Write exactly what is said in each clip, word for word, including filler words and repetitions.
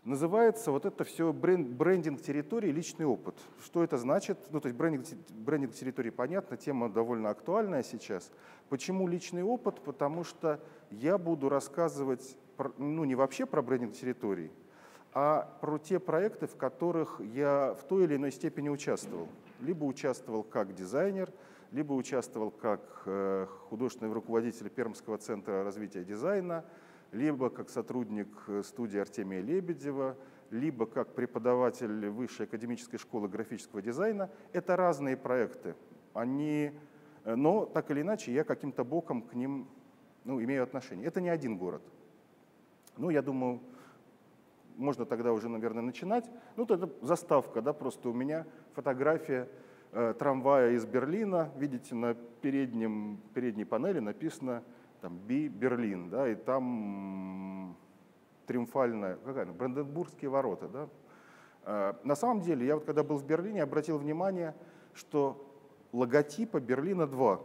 Называется вот это все бренд, брендинг территории, личный опыт. Что это значит? Ну, то есть брендинг, брендинг территории, понятно, тема довольно актуальная сейчас. Почему личный опыт? Потому что я буду рассказывать, про, ну, не вообще про брендинг территорий, а про те проекты, в которых я в той или иной степени участвовал. Либо участвовал как дизайнер, либо участвовал как э, художественный руководитель Пермского центра развития дизайна, либо как сотрудник студии Артемия Лебедева, либо как преподаватель Высшей академической школы графического дизайна. Это разные проекты. Они, но так или иначе я каким-то боком к ним, ну, имею отношение. Это не один город. Ну, я думаю, можно тогда уже, наверное, начинать. Ну, это заставка, да, просто у меня фотография э, трамвая из Берлина. Видите, на переднем, передней панели написано там Би Берлин, да, и там триумфальная, какая она, Бранденбургские ворота, да. А, на самом деле, я вот когда был в Берлине, обратил внимание, что логотипа Берлина два.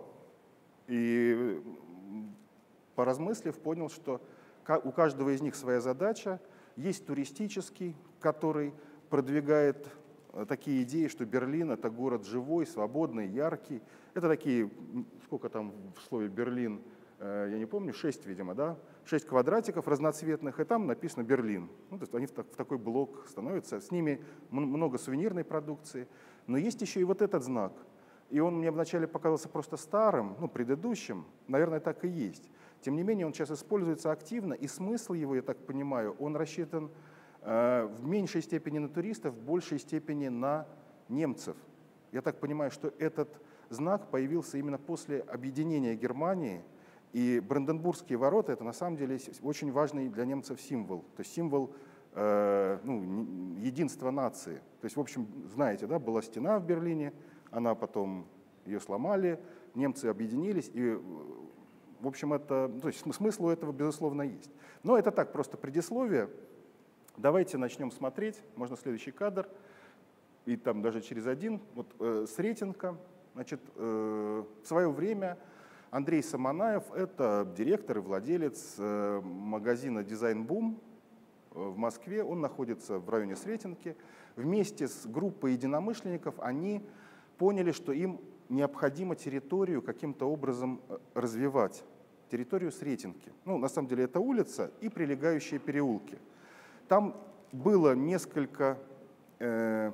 И поразмыслив, понял, что у каждого из них своя задача. Есть туристический, который продвигает такие идеи, что Берлин — это город живой, свободный, яркий. Это такие, сколько там в слове «Берлин», я не помню, шесть, видимо, да? Шесть квадратиков разноцветных, и там написано «Берлин». Ну, то есть они в, так, в такой блок становятся. С ними много сувенирной продукции. Но есть еще и вот этот знак. И он мне вначале показался просто старым, ну, предыдущим. Наверное, так и есть. Тем не менее, он сейчас используется активно, и смысл его, я так понимаю, он рассчитан э, в меньшей степени на туристов, в большей степени на немцев. Я так понимаю, что этот знак появился именно после объединения Германии. И Бранденбургские ворота — это на самом деле очень важный для немцев символ. То есть символ э, ну, единства нации. То есть, в общем, знаете, да, была стена в Берлине, она потом, ее сломали, немцы объединились, и, в общем, это, то есть смысл у этого, безусловно, есть. Но это так, просто предисловие. Давайте начнем смотреть. Можно следующий кадр. И там даже через один. Вот э, Сретенка. Значит, э, в свое время Андрей Самонаев — это директор и владелец э, магазина «Дизайн Бум» в Москве. Он находится в районе Сретенки. Вместе с группой единомышленников они поняли, что им необходимо территорию каким-то образом развивать. Территорию Сретенки. Ну, на самом деле это улица и прилегающие переулки. Там было несколько, э,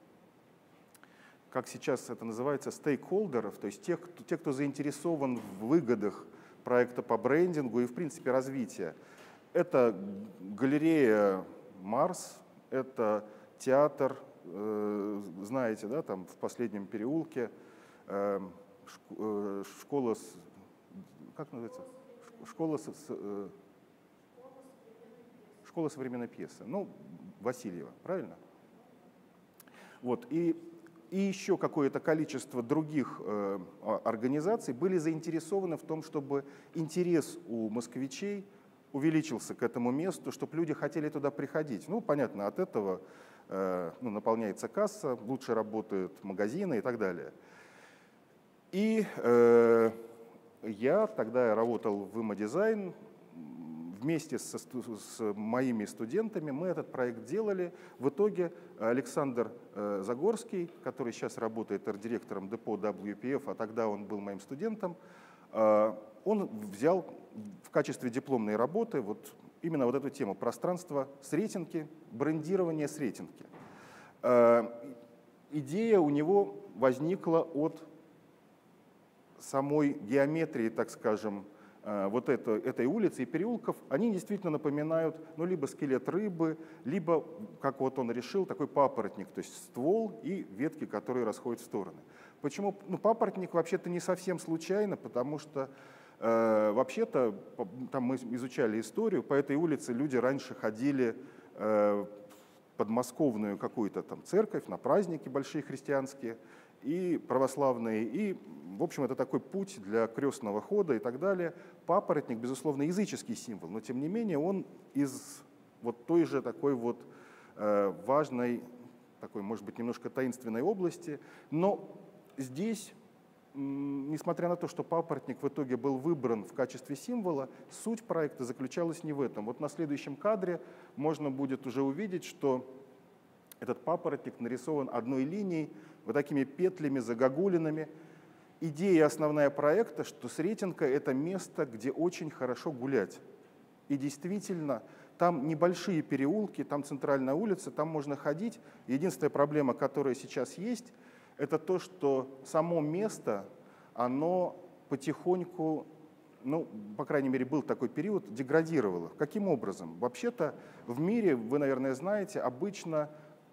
как сейчас это называется, стейкхолдеров, то есть тех, кто, те, кто заинтересован в выгодах проекта по брендингу и, в принципе, развития. Это галерея «Марс», это театр, э, знаете, да, там в последнем переулке, э, школа, как называется? Школа, э, школа современной пьесы. Ну, Васильева, правильно? Вот, и, и еще какое-то количество других э, организаций были заинтересованы в том, чтобы интерес у москвичей увеличился к этому месту, чтобы люди хотели туда приходить. Ну, понятно, от этого э, ну, наполняется касса, лучше работают магазины и так далее. И э, я тогда работал в «Имодизайн». Вместе со, с моими студентами мы этот проект делали. В итоге Александр э, Загорский, который сейчас работает арт-директором депо дабл ю пи эф, а тогда он был моим студентом, э, он взял в качестве дипломной работы вот именно вот эту тему пространство Сретенки, брендирование Сретенки. Э, идея у него возникла от самой геометрии, так скажем, вот это, этой улицы и переулков. Они действительно напоминают ну, либо скелет рыбы, либо, как вот он решил, такой папоротник, то есть ствол и ветки, которые расходят в стороны. Почему? Ну, папоротник вообще-то не совсем случайно, потому что э, вообще-то, там мы изучали историю, по этой улице люди раньше ходили э, в подмосковную какую-то там церковь, на праздники большие христианские, и православные, и, в общем, это такой путь для крестного хода и так далее. Папоротник, безусловно, языческий символ, но, тем не менее, он из вот той же такой вот э, важной, такой, может быть, немножко таинственной области. Но здесь несмотря на то, что папоротник в итоге был выбран в качестве символа, суть проекта заключалась не в этом. Вот на следующем кадре можно будет уже увидеть, что этот папоротник нарисован одной линией, вот такими петлями, загогулинами. Идея основная проекта, что Сретенка — это место, где очень хорошо гулять. И действительно, там небольшие переулки, там центральная улица, там можно ходить. Единственная проблема, которая сейчас есть, это то, что само место, оно потихоньку, ну, по крайней мере, был такой период, деградировало. Каким образом? Вообще-то в мире, вы, наверное, знаете, обычно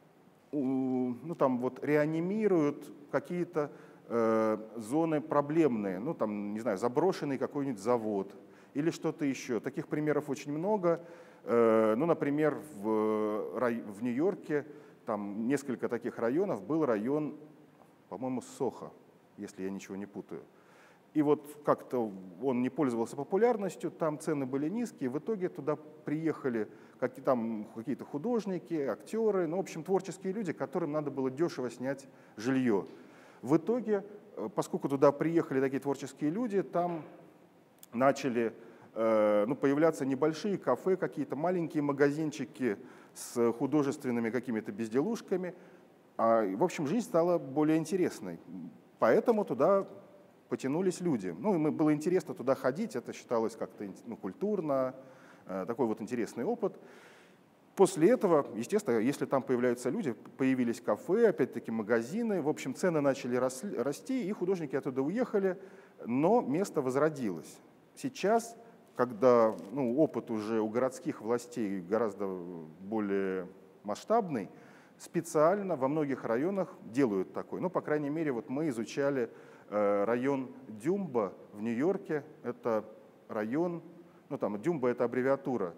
ну, там вот реанимируют какие-то э, зоны проблемные, ну, там, не знаю, заброшенный какой-нибудь завод или что-то еще. Таких примеров очень много. Э, ну, например, в, в Нью-Йорке там несколько таких районов. Был район, по-моему, Сохо, если я ничего не путаю. И вот как-то он не пользовался популярностью, там цены были низкие, в итоге туда приехали какие, там какие-то художники, актеры, ну, в общем, творческие люди, которым надо было дешево снять жилье. В итоге, поскольку туда приехали такие творческие люди, там начали э, ну, появляться небольшие кафе, какие-то маленькие магазинчики с художественными какими-то безделушками. А, в общем, жизнь стала более интересной, поэтому туда потянулись люди. Ну, и было интересно туда ходить, это считалось как-то ну, культурно, э, такой вот интересный опыт. После этого, естественно, если там появляются люди, появились кафе, опять-таки магазины, в общем, цены начали росли, расти, и художники оттуда уехали, но место возродилось. Сейчас, когда ну, опыт уже у городских властей гораздо более масштабный, специально во многих районах делают такой. Ну, по крайней мере, вот мы изучали район Дюмба в Нью-Йорке. Это район, ну там Дюмба — это аббревиатура,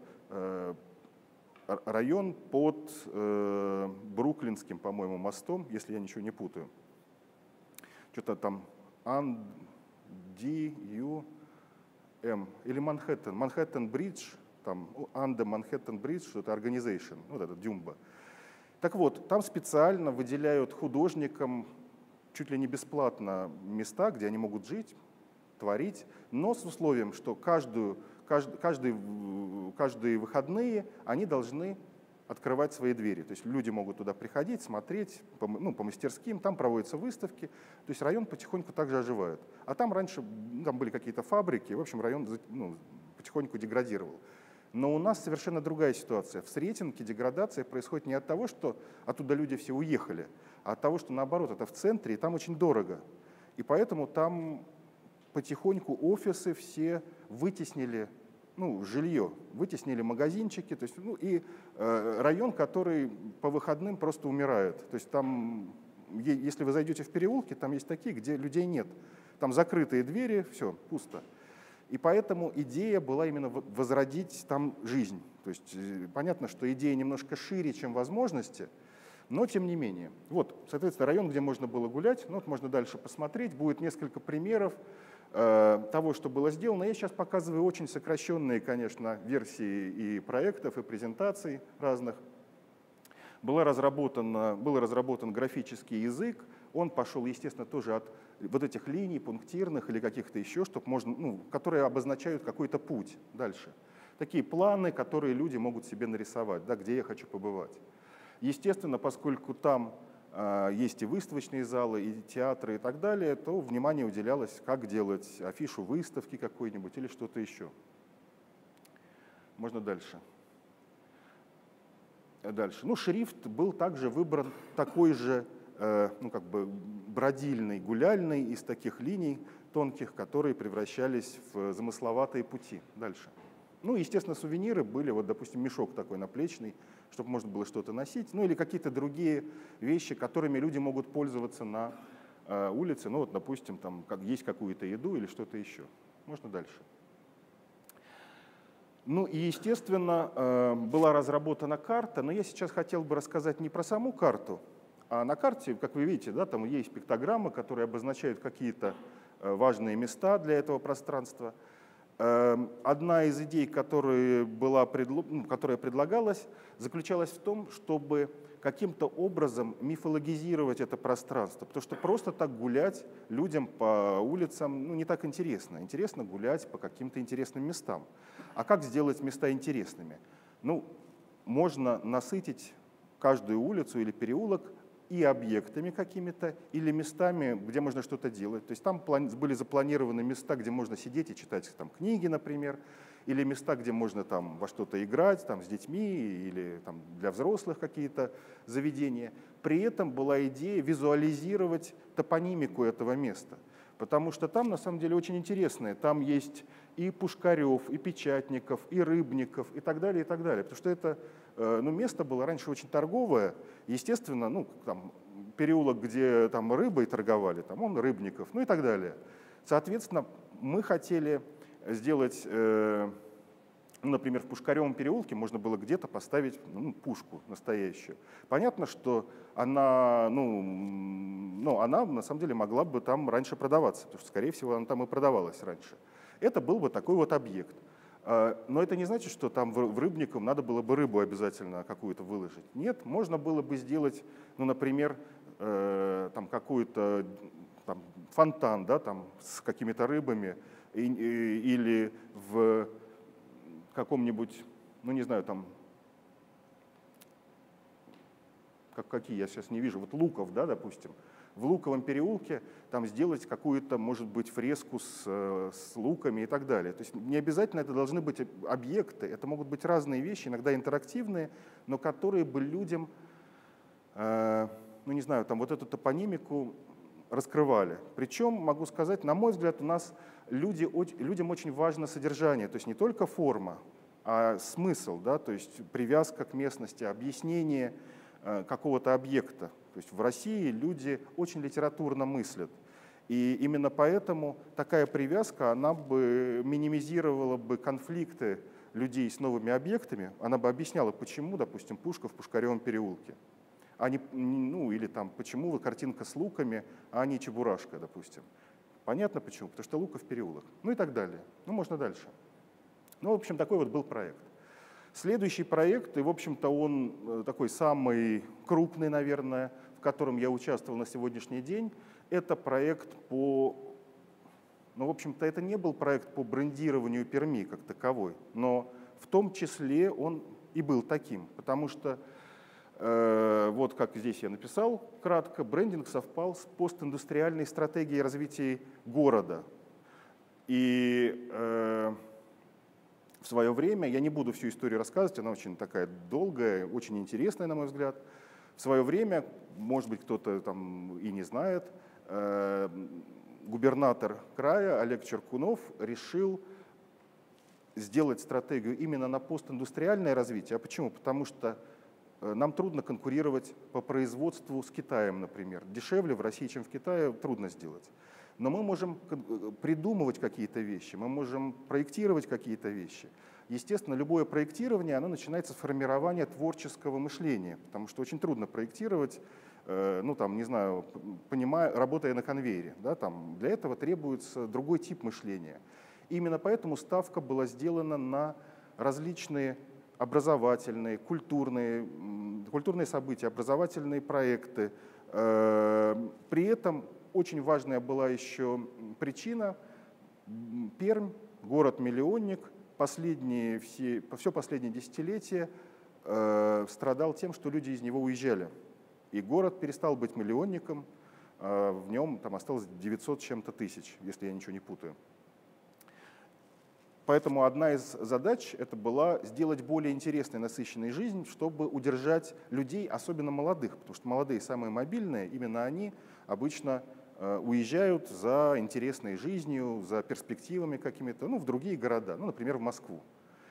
район под э, Бруклинским, по-моему, мостом, если я ничего не путаю. Что-то там Ан, Ди, Ю, М. Или Манхэттен. Манхэттен-бридж, там Анде Манхэттен-бридж, что-то organization, вот это Дюмба. Так вот, там специально выделяют художникам чуть ли не бесплатно места, где они могут жить, творить, но с условием, что каждую, каждый, каждый, каждые выходные они должны открывать свои двери. То есть люди могут туда приходить, смотреть, по, ну, по мастерским, там проводятся выставки. То есть район потихоньку также оживает. А там раньше там были какие-то фабрики, в общем, район ну, потихоньку деградировал. Но у нас совершенно другая ситуация. В Сретенке деградация происходит не от того, что оттуда люди все уехали, а от того, что наоборот, это в центре, и там очень дорого. И поэтому там потихоньку офисы все вытеснили, ну, жилье, вытеснили магазинчики, то есть, ну, и э, район, который по выходным просто умирает. То есть там, если вы зайдете в переулки, там есть такие, где людей нет. Там закрытые двери, все, пусто. И поэтому идея была именно возродить там жизнь. То есть понятно, что идея немножко шире, чем возможности, но тем не менее. Вот, соответственно, район, где можно было гулять, ну, вот можно дальше посмотреть, будет несколько примеров э, того, что было сделано. Я сейчас показываю очень сокращенные, конечно, версии и проектов, и презентаций разных. Была разработана, был разработан графический язык, он пошел, естественно, тоже от вот этих линий пунктирных или каких-то еще, чтобы можно, ну, которые обозначают какой-то путь дальше. Такие планы, которые люди могут себе нарисовать, да, где я хочу побывать. Естественно, поскольку там э, есть и выставочные залы, и театры и так далее, то внимание уделялось, как делать афишу выставки какой-нибудь или что-то еще. Можно дальше. Дальше. Ну, шрифт был также выбран такой же, ну, как бы бродильный, гуляльный, из таких линий тонких, которые превращались в замысловатые пути. Дальше. Ну, естественно, сувениры были, вот, допустим, мешок такой наплечный, чтобы можно было что-то носить, ну, или какие-то другие вещи, которыми люди могут пользоваться на э, улице, ну, вот, допустим, там, как есть какую-то еду или что-то еще. Можно дальше. Ну, и, естественно, э, была разработана карта, но я сейчас хотел бы рассказать не про саму карту, а на карте, как вы видите, да, там есть пиктограммы, которые обозначают какие-то важные места для этого пространства. Одна из идей, которая, была, которая предлагалась, заключалась в том, чтобы каким-то образом мифологизировать это пространство. Потому что просто так гулять людям по улицам ну, не так интересно. Интересно гулять по каким-то интересным местам. А как сделать места интересными? Ну, можно насытить каждую улицу или переулок и объектами какими-то, или местами, где можно что-то делать. То есть там были запланированы места, где можно сидеть и читать там, книги, например, или места, где можно там, во что-то играть там, с детьми, или там, для взрослых какие-то заведения. При этом была идея визуализировать топонимику этого места. Потому что там, на самом деле, очень интересное. Там есть и Пушкарев, и Печатников, и Рыбников, и так далее, и так далее. Потому что это ну, место было раньше очень торговое. Естественно, ну, там, переулок, где там, рыбой торговали, там он Рыбников, ну и так далее. Соответственно, мы хотели сделать, э, ну, например, в Пушкаревом переулке можно было где-то поставить ну, пушку настоящую. Понятно, что она, ну, ну, она на самом деле могла бы там раньше продаваться, потому что, скорее всего, она там и продавалась раньше. Это был бы такой вот объект. Но это не значит, что там в Рыбником надо было бы рыбу обязательно какую-то выложить. Нет, можно было бы сделать, ну, например, э, там какой-то там, фонтан, да, там, с какими-то рыбами, и, и, или в каком-нибудь, ну не знаю, там, как, какие я сейчас не вижу, вот Луков, да, допустим, в Луковом переулке там сделать какую-то, может быть, фреску с, с луками и так далее. То есть не обязательно это должны быть объекты, это могут быть разные вещи, иногда интерактивные, но которые бы людям, э, ну не знаю, там вот эту топонимику раскрывали. Причем, могу сказать, на мой взгляд, у нас люди, людям очень важно содержание, то есть не только форма, а смысл, да, то есть привязка к местности, объяснение э, какого-то объекта. То есть в России люди очень литературно мыслят. И именно поэтому такая привязка, она бы минимизировала бы конфликты людей с новыми объектами, она бы объясняла, почему, допустим, пушка в Пушкаревом переулке, а не, ну, или там, почему вы картинка с луками, а не чебурашка, допустим. Понятно почему? Потому что Луков переулок. Ну и так далее. Ну, можно дальше. Ну, в общем, такой вот был проект. Следующий проект, и, в общем-то, он такой самый крупный, наверное, в котором я участвовал на сегодняшний день, это проект по… Ну, в общем-то, это не был проект по брендированию Перми как таковой, но в том числе он и был таким, потому что, э, вот как здесь я написал кратко, брендинг совпал с постиндустриальной стратегией развития города. И… Э, В свое время, я не буду всю историю рассказывать, она очень такая долгая, очень интересная, на мой взгляд. В свое время, может быть, кто-то там и не знает, э, губернатор края Олег Черкунов решил сделать стратегию именно на постиндустриальное развитие. А почему? Потому что нам трудно конкурировать по производству с Китаем, например. Дешевле в России, чем в Китае, трудно сделать. Но мы можем придумывать какие-то вещи, мы можем проектировать какие-то вещи. Естественно, любое проектирование, оно начинается с формирования творческого мышления, потому что очень трудно проектировать, ну там, не знаю, понимая, работая на конвейере. Да, там, для этого требуется другой тип мышления. И именно поэтому ставка была сделана на различные образовательные, культурные, культурные события, образовательные проекты. При этом очень важная была еще причина. Пермь, город-миллионник, последние, все, все последние десятилетия э, страдал тем, что люди из него уезжали. И город перестал быть миллионником, э, в нем там осталось девятьсот с чем-то тысяч, если я ничего не путаю. Поэтому одна из задач это была сделать более интересной, насыщенной жизнь, чтобы удержать людей, особенно молодых, потому что молодые самые мобильные, именно они обычно уезжают за интересной жизнью, за перспективами какими-то, ну, в другие города, ну, например, в Москву.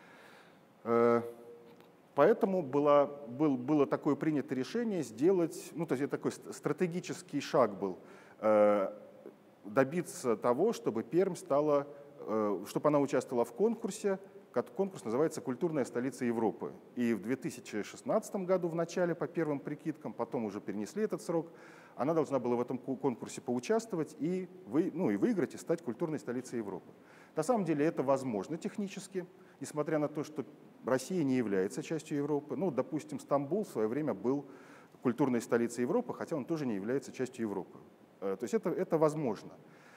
Поэтому было, был, было такое принято решение сделать, ну, то есть это такой стратегический шаг был, добиться того, чтобы Пермь стала, чтобы она участвовала в конкурсе. Конкурс называется «Культурная столица Европы». И в две тысячи шестнадцатом году в начале, по первым прикидкам, потом уже перенесли этот срок, она должна была в этом конкурсе поучаствовать и, вы, ну, и выиграть, и стать культурной столицей Европы. На самом деле это возможно технически, несмотря на то, что Россия не является частью Европы. Ну, допустим, Стамбул в свое время был культурной столицей Европы, хотя он тоже не является частью Европы. То есть это, это возможно.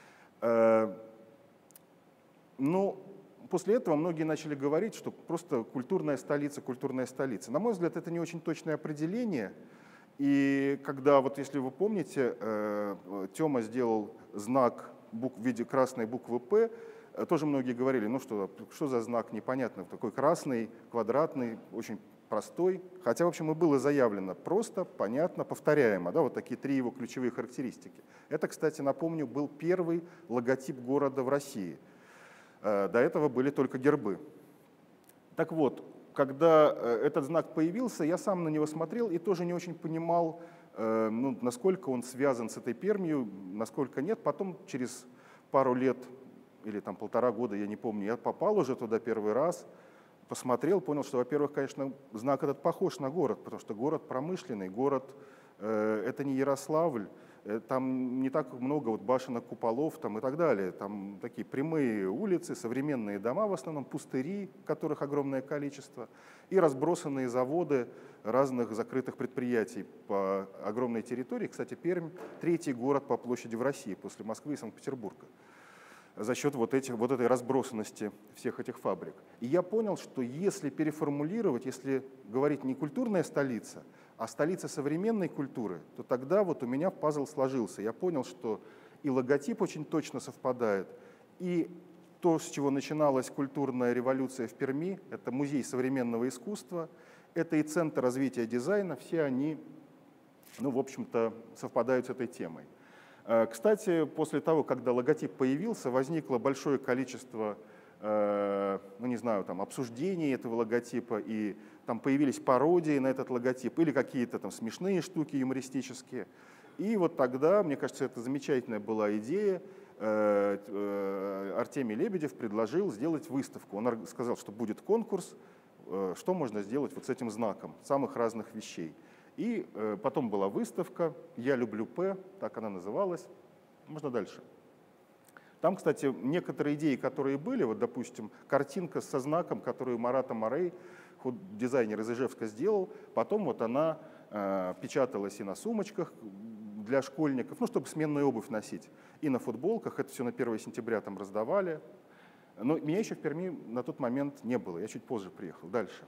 Но после этого многие начали говорить, что просто культурная столица, культурная столица. На мой взгляд, это не очень точное определение. И когда, вот если вы помните, Тёма сделал знак в виде красной буквы «П», тоже многие говорили, ну что, что за знак, непонятно, такой красный, квадратный, очень простой. Хотя, в общем, и было заявлено просто, понятно, повторяемо. Да, вот такие три его ключевые характеристики. Это, кстати, напомню, был первый логотип города в России. До этого были только гербы. Так вот, когда этот знак появился, я сам на него смотрел и тоже не очень понимал, ну, насколько он связан с этой Пермью, насколько нет. Потом, через пару лет или там полтора года, я не помню, я попал уже туда первый раз, посмотрел, понял, что, во-первых, конечно, знак этот похож на город, потому что город промышленный, город э, это не Ярославль, э, там не так много вот башенок, куполов там, и так далее. Там такие прямые улицы, современные дома, в основном пустыри, которых огромное количество, и разбросанные заводы разных закрытых предприятий по огромной территории. Кстати, Пермь – третий город по площади в России после Москвы и Санкт-Петербурга за счет вот, этих, вот этой разбросанности всех этих фабрик. И я понял, что если переформулировать, если говорить не культурная столица, а столица современной культуры, то тогда вот у меня пазл сложился. Я понял, что и логотип очень точно совпадает, и то, с чего начиналась культурная революция в Перми, это музей современного искусства, это и центр развития дизайна, все они, ну, в общем-то, совпадают с этой темой. Кстати, после того, когда логотип появился, возникло большое количество, ну не знаю, там, обсуждений этого логотипа, и там появились пародии на этот логотип, или какие-то там смешные штуки юмористические. И вот тогда, мне кажется, это замечательная была идея, Артемий Лебедев предложил сделать выставку. Он сказал, что будет конкурс, что можно сделать вот с этим знаком, самых разных вещей. И э, потом была выставка «Я люблю П», так она называлась. Можно дальше. Там, кстати, некоторые идеи, которые были, вот, допустим, картинка со знаком, которую Марат Амарей, дизайнер из Ижевска, сделал, потом вот она э, печаталась и на сумочках для школьников, ну, чтобы сменную обувь носить, и на футболках. Это все на первое сентября там раздавали. Но меня еще в Перми на тот момент не было, я чуть позже приехал. Дальше.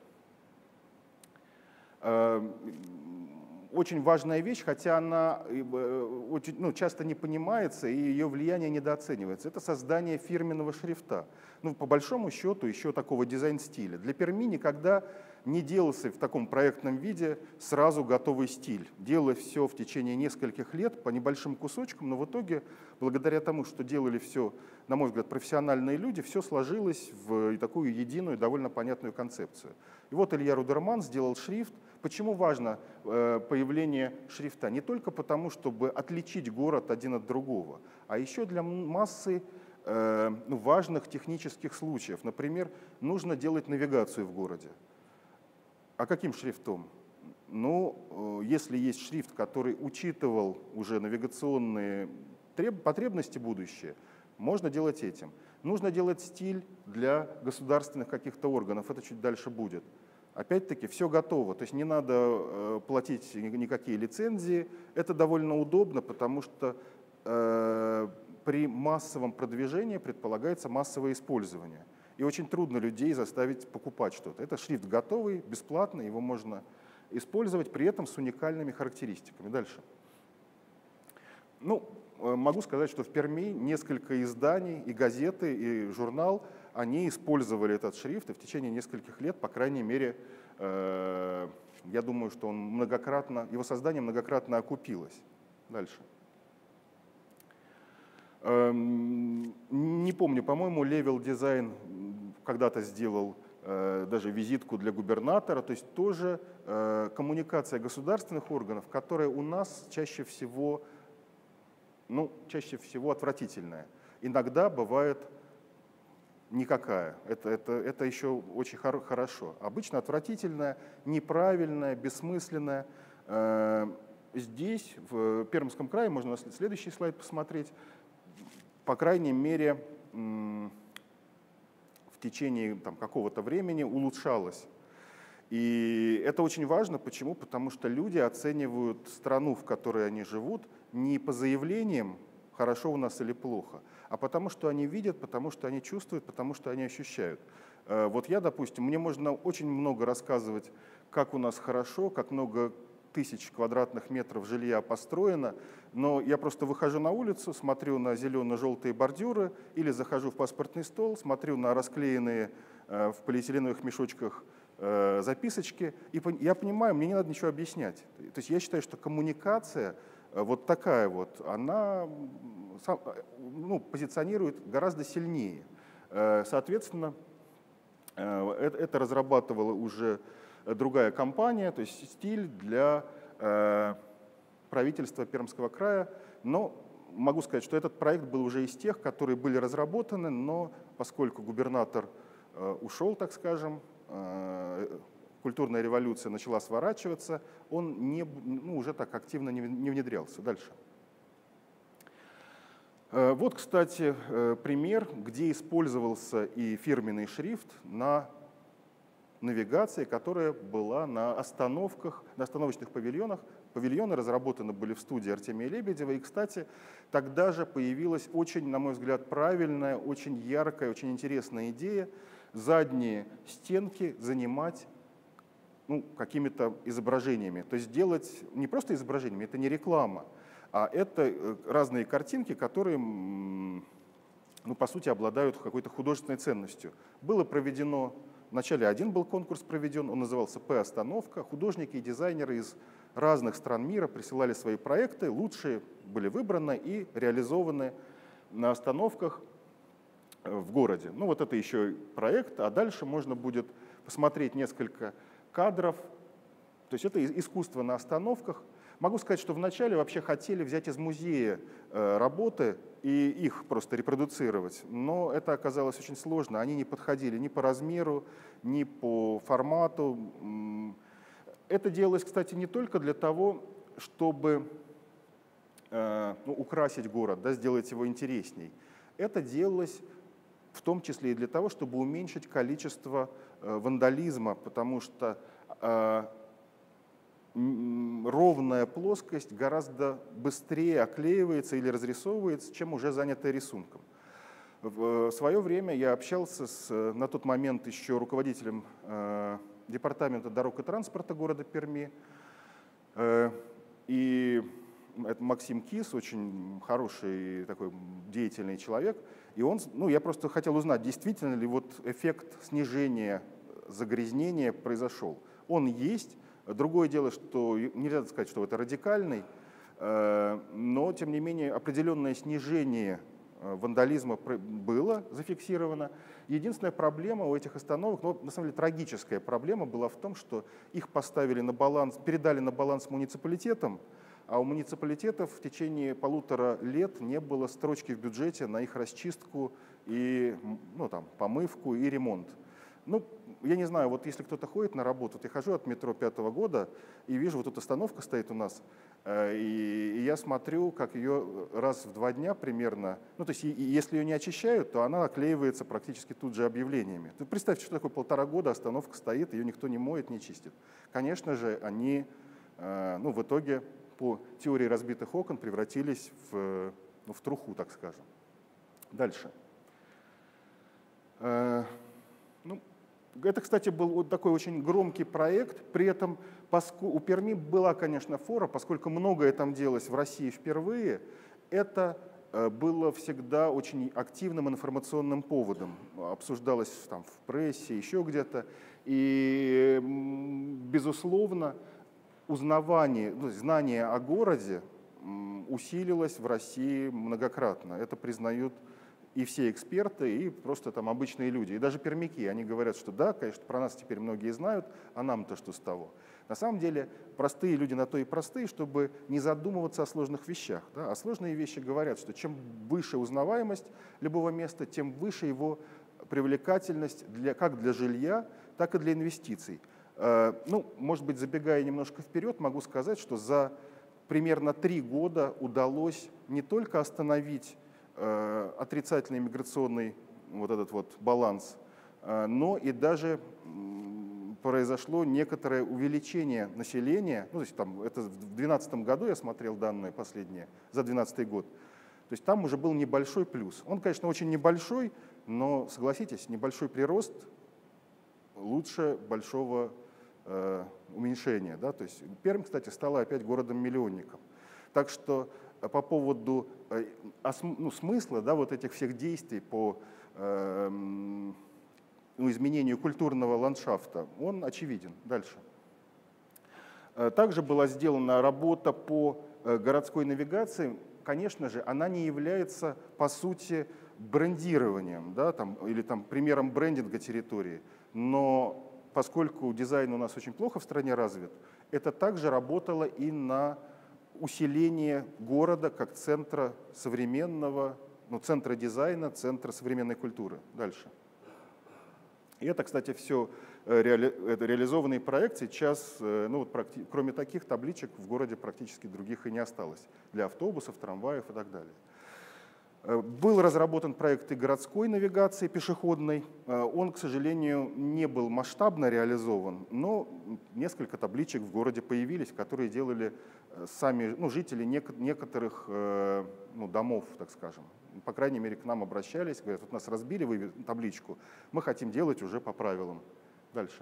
Очень важная вещь, хотя она очень, ну, часто не понимается и ее влияние недооценивается. Это создание фирменного шрифта. Ну, по большому счету, еще такого дизайн-стиля. Для Перми никогда не делался в таком проектном виде сразу готовый стиль. Делалось все в течение нескольких лет по небольшим кусочкам, но в итоге, благодаря тому, что делали все, на мой взгляд, профессиональные люди, все сложилось в такую единую, довольно понятную концепцию. И вот Илья Рудерман сделал шрифт. Почему важно э, появление шрифта? Не только потому, чтобы отличить город один от другого, а еще для массы э, ну, важных технических случаев. Например, нужно делать навигацию в городе. А каким шрифтом? Ну, э, если есть шрифт, который учитывал уже навигационные треб- потребности будущее, можно делать этим. Нужно делать стиль для государственных каких-то органов, это чуть дальше будет. Опять-таки, все готово, то есть не надо э, платить никакие лицензии. Это довольно удобно, потому что э, при массовом продвижении предполагается массовое использование. И очень трудно людей заставить покупать что-то. Это шрифт готовый, бесплатный, его можно использовать, при этом с уникальными характеристиками. Дальше. Ну, э, могу сказать, что в Перми несколько изданий, и газеты, и журнал, они использовали этот шрифт, и в течение нескольких лет, по крайней мере, э, я думаю, что он многократно, его создание многократно окупилось. Дальше. Э, не помню, по-моему, Level Design когда-то сделал э, даже визитку для губернатора, то есть тоже э, коммуникация государственных органов, которая у нас чаще всего, ну, чаще всего отвратительная. Иногда бывает никакая. Это, это, это еще очень хор хорошо. Обычно отвратительная, неправильная, бессмысленная. Здесь, в Пермском крае, можно на следующий слайд посмотреть, по крайней мере, течение там, какого-то времени улучшалось. И это очень важно. Почему? Потому что люди оценивают страну, в которой они живут, не по заявлениям, хорошо у нас или плохо, а потому что они видят, потому что они чувствуют, потому что они ощущают. Вот я, допустим, мне можно очень много рассказывать, как у нас хорошо, как много тысяч квадратных метров жилья построено, но я просто выхожу на улицу, смотрю на зелено-желтые бордюры или захожу в паспортный стол, смотрю на расклеенные в полиэтиленовых мешочках записочки, и я понимаю, мне не надо ничего объяснять. То есть я считаю, что коммуникация вот такая вот, она ну, позиционирует гораздо сильнее. Соответственно, это разрабатывала уже другая компания, то есть стиль для правительства Пермского края. Но могу сказать, что этот проект был уже из тех, которые были разработаны, но поскольку губернатор ушел, так скажем, культурная революция начала сворачиваться, он не, ну, уже так активно не внедрялся. Дальше. Вот, кстати, пример, где использовался и фирменный шрифт на навигации, которая была на остановках, на остановочных павильонах. Павильоны разработаны были в студии Артемия Лебедева. И, кстати, тогда же появилась очень, на мой взгляд, правильная, очень яркая, очень интересная идея задние стенки занимать ну, какими-то изображениями. То есть делать не просто изображениями, это не реклама, а это разные картинки, которые, ну, по сути, обладают какой-то художественной ценностью. Было проведено, вначале один был конкурс проведен, он назывался «П-остановка». Художники и дизайнеры из разных стран мира присылали свои проекты, лучшие были выбраны и реализованы на остановках в городе. Ну вот это еще проект, а дальше можно будет посмотреть несколько кадров. То есть это искусство на остановках. Могу сказать, что вначале вообще хотели взять из музея работы и их просто репродуцировать, но это оказалось очень сложно. Они не подходили ни по размеру, ни по формату. Это делалось, кстати, не только для того, чтобы ну, украсить город, да, сделать его интересней. Это делалось в том числе и для того, чтобы уменьшить количество вандализма, потому что ровная плоскость гораздо быстрее оклеивается или разрисовывается, чем уже занятая рисунком. В свое время я общался с, на тот момент еще руководителем э, департамента дорог и транспорта города Перми, э, и это Максим Кис, очень хороший такой деятельный человек, и он, ну, я просто хотел узнать, действительно ли вот эффект снижения загрязнения произошел. Он есть. Другое дело, что нельзя сказать, что это радикальный, но, тем не менее, определенное снижение вандализма было зафиксировано. Единственная проблема у этих остановок, ну, на самом деле трагическая проблема была в том, что их поставили на баланс, передали на баланс муниципалитетам, а у муниципалитетов в течение полутора лет не было строчки в бюджете на их расчистку и ну, там, помывку и ремонт. Ну, я не знаю, вот если кто-то ходит на работу, вот я хожу от метро пятого года и вижу, вот тут остановка стоит у нас, и, и я смотрю, как ее раз в два дня примерно, ну, то есть и, и если ее не очищают, то она оклеивается практически тут же объявлениями. Ты представьте, что такое полтора года остановка стоит, ее никто не моет, не чистит. Конечно же, они, ну, в итоге по теории разбитых окон превратились в, ну, в труху, так скажем. Дальше. Ну, это, кстати, был вот такой очень громкий проект, при этом у Перми была, конечно, фора, поскольку многое там делалось в России впервые, это было всегда очень активным информационным поводом, обсуждалось там в прессе, еще где-то, и, безусловно, узнавание, ну, знание о городе усилилось в России многократно, это признают и все эксперты, и просто там обычные люди. И даже пермяки, они говорят, что да, конечно, про нас теперь многие знают, а нам-то что с того? На самом деле простые люди на то и простые, чтобы не задумываться о сложных вещах. Да? А сложные вещи говорят, что чем выше узнаваемость любого места, тем выше его привлекательность для, как для жилья, так и для инвестиций. Ну, может быть, забегая немножко вперед, могу сказать, что за примерно три года удалось не только остановить отрицательный миграционный вот этот вот баланс но и даже произошло некоторое увеличение населения. Ну, то есть там, это в две тысячи двенадцатом году я смотрел данные последние, за две тысячи двенадцатый год. То есть там уже был небольшой плюс. Он, конечно, очень небольшой, но, согласитесь, небольшой прирост лучше большого э, уменьшения. Да? То есть Пермь, кстати, стала опять городом-миллионником. Так что по поводу э, осм, ну, смысла, да, вот этих всех действий по э, ну, изменению культурного ландшафта, он очевиден. Дальше. Также была сделана работа по городской навигации. Конечно же, она не является, по сути, брендированием, да, там, или там, примером брендинга территории. Но поскольку дизайн у нас очень плохо в стране развит, это также работало и на усиление города как центра современного, ну, центра дизайна, центра современной культуры. Дальше. И это, кстати, все реали, это реализованные проекты. Сейчас, ну, вот, практи, кроме таких табличек, в городе практически других и не осталось для автобусов, трамваев и так далее. Был разработан проект и городской навигации пешеходной. Он, к сожалению, не был масштабно реализован, но несколько табличек в городе появились, которые делали сами, ну, жители некоторых, ну, домов, так скажем. По крайней мере, к нам обращались, говорят, вот нас разбили вы табличку, мы хотим делать уже по правилам. Дальше.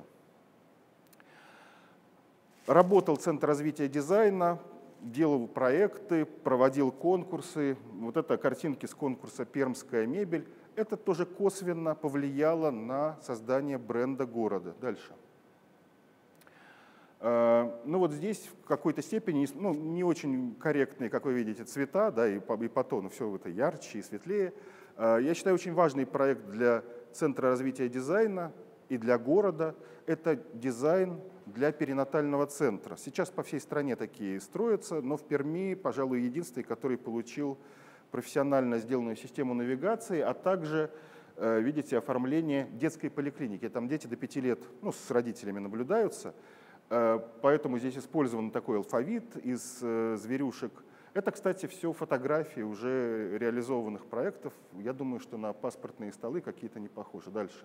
Работал Центр развития дизайна, делал проекты, проводил конкурсы. Вот это картинки с конкурса «Пермская мебель». Это тоже косвенно повлияло на создание бренда города. Дальше. Ну вот здесь в какой-то степени, ну, не очень корректные, как вы видите, цвета, да, и по, и по тону все это ярче и светлее. Я считаю, очень важный проект для Центра развития дизайна и для города – это дизайн для перинатального центра. Сейчас по всей стране такие строятся, но в Перми, пожалуй, единственный, который получил профессионально сделанную систему навигации, а также, видите, оформление детской поликлиники. Там дети до пяти лет, ну, с родителями наблюдаются. Поэтому здесь использован такой алфавит из зверюшек. Это, кстати, все фотографии уже реализованных проектов. Я думаю, что на паспортные столы какие-то не похожи. Дальше.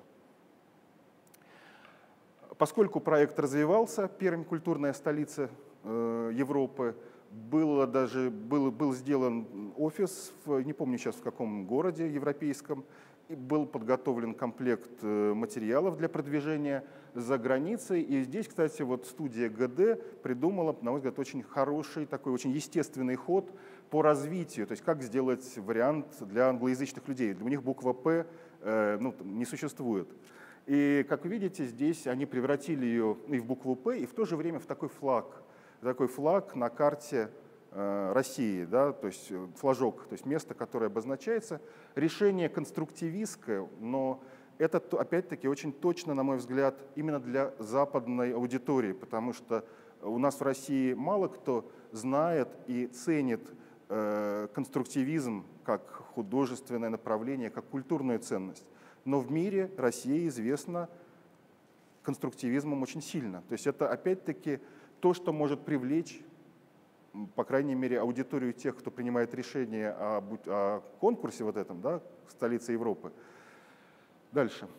Поскольку проект развивался, Пермь — культурная столица Европы, было даже, был, был сделан офис, в, не помню сейчас в каком городе европейском, и был подготовлен комплект материалов для продвижения за границей. И здесь, кстати, вот студия ГД придумала, на мой взгляд, очень хороший, такой очень естественный ход по развитию. То есть как сделать вариант для англоязычных людей. У них буква «П» э, ну, не существует. И, как вы видите, здесь они превратили ее и в букву «П», и в то же время в такой флаг. Такой флаг на карте России, да, то есть флажок, то есть место, которое обозначается. Решение конструктивистское, но это опять-таки очень точно, на мой взгляд, именно для западной аудитории, потому что у нас в России мало кто знает и ценит э, конструктивизм как художественное направление, как культурную ценность. Но в мире Россия известна конструктивизмом очень сильно. То есть это опять-таки то, что может привлечь, по крайней мере, аудиторию тех, кто принимает решение о, о конкурсе вот этом, да, столице Европы. Дальше.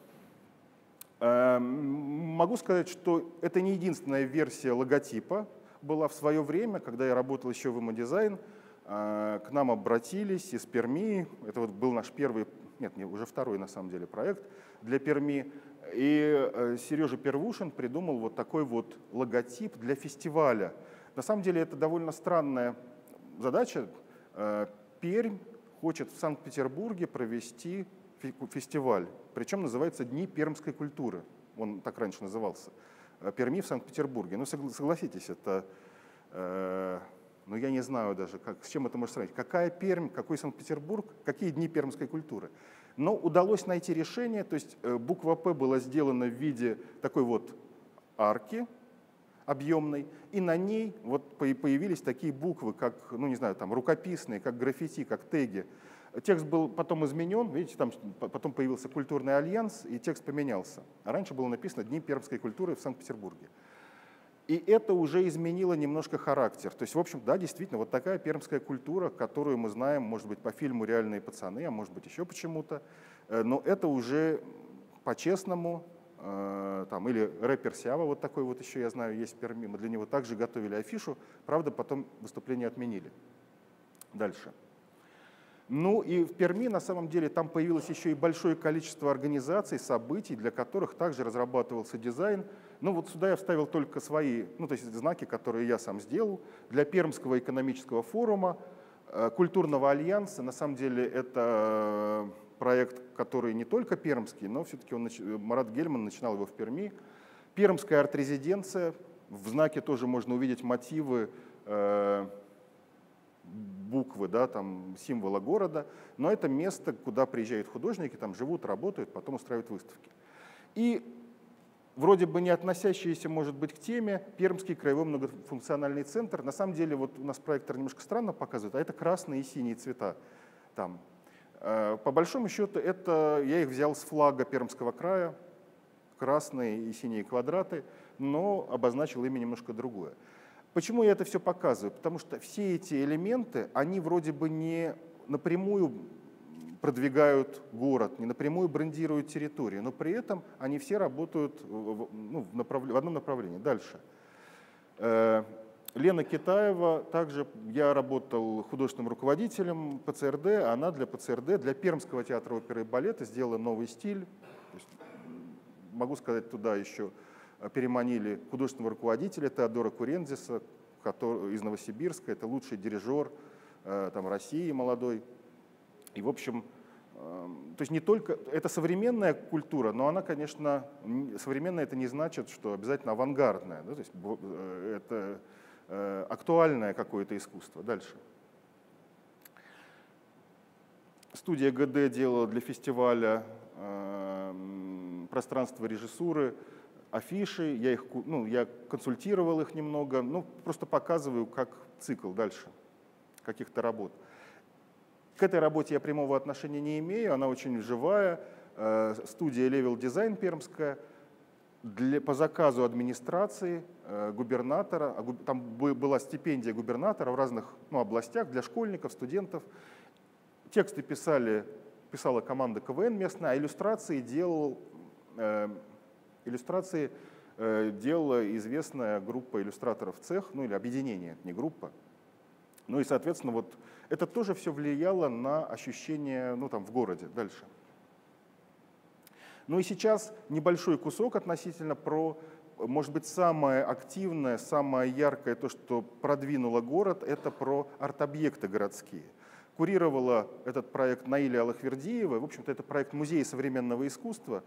Могу сказать, что это не единственная версия логотипа была в свое время, когда я работал еще в ИМО-дизайн. К нам обратились из Перми. Это вот был наш первый, нет, не, уже второй на самом деле проект для Перми. И Сережа Первушин придумал вот такой вот логотип для фестиваля. На самом деле это довольно странная задача. Пермь хочет в Санкт-Петербурге провести фестиваль, причем называется «Дни пермской культуры». Он так раньше назывался. Перми в Санкт-Петербурге. Ну, согласитесь, это, э, ну, я не знаю даже, как, с чем это можно сравнить. Какая Пермь, какой Санкт-Петербург, какие Дни пермской культуры. Но удалось найти решение, то есть буква «П» была сделана в виде такой вот арки объемной, и на ней вот появились такие буквы, как, ну, не знаю, там, рукописные, как граффити, как теги. Текст был потом изменен, видите, там потом появился культурный альянс, и текст поменялся. А раньше было написано «Дни пермской культуры в Санкт-Петербурге». И это уже изменило немножко характер. То есть, в общем, да, действительно, вот такая пермская культура, которую мы знаем, может быть, по фильму «Реальные пацаны», а может быть, еще почему-то. Но это уже по-честному, э, там, или рэпер Сява, вот такой вот еще, я знаю, есть в Перми, мы для него также готовили афишу, правда, потом выступление отменили. Дальше. Ну и в Перми, на самом деле, там появилось еще и большое количество организаций, событий, для которых также разрабатывался дизайн. Ну вот сюда я вставил только свои, ну то есть знаки, которые я сам сделал. Для Пермского экономического форума, Культурного альянса, на самом деле это проект, который не только пермский, но все-таки он, Марат Гельман начинал его в Перми. Пермская арт-резиденция, в знаке тоже можно увидеть мотивы, буквы, да, там, символа города, но это место, куда приезжают художники, там живут, работают, потом устраивают выставки. И вроде бы не относящиеся, может быть, к теме, Пермский краевой многофункциональный центр. На самом деле, вот у нас проектор немножко странно показывает, а это красные и синие цвета там. По большому счету, это я их взял с флага Пермского края, красные и синие квадраты, но обозначил ими немножко другое. Почему я это все показываю? Потому что все эти элементы, они вроде бы не напрямую продвигают город, не напрямую брендируют территорию, но при этом они все работают в, ну, в, направ... в одном направлении. Дальше. Лена Китаева, также я работал художественным руководителем ПЦРД, она для ПЦРД, для Пермского театра оперы и балета сделала новый стиль. То есть, могу сказать, туда еще переманили художественного руководителя Теодора Курензиса, который, из Новосибирска, это лучший дирижер там, России молодой. И, в общем, то есть не только, это современная культура, но она, конечно, современная это не значит, что обязательно авангардная, да, то есть это актуальное какое-то искусство. Дальше. Студия ГД делала для фестиваля пространство режиссуры, афиши, я, их, ну, я консультировал их немного, ну, просто показываю, как цикл дальше каких-то работ. К этой работе я прямого отношения не имею, она очень живая. Студия Level Design пермская для, по заказу администрации, губернатора, там была стипендия губернатора в разных ну, областях для школьников, студентов. Тексты писали, писала команда КВН местная, а иллюстрации делал, э, иллюстрации э, делала известная группа иллюстраторов «Цех», ну или объединение, не группа. Ну и, соответственно, вот это тоже все влияло на ощущение ну, там, в городе. Дальше. Ну и сейчас небольшой кусок относительно про, может быть, самое активное, самое яркое, то, что продвинуло город, это про арт-объекты городские. Курировала этот проект Наиля Аллахвердиева. В общем-то, это проект Музея современного искусства.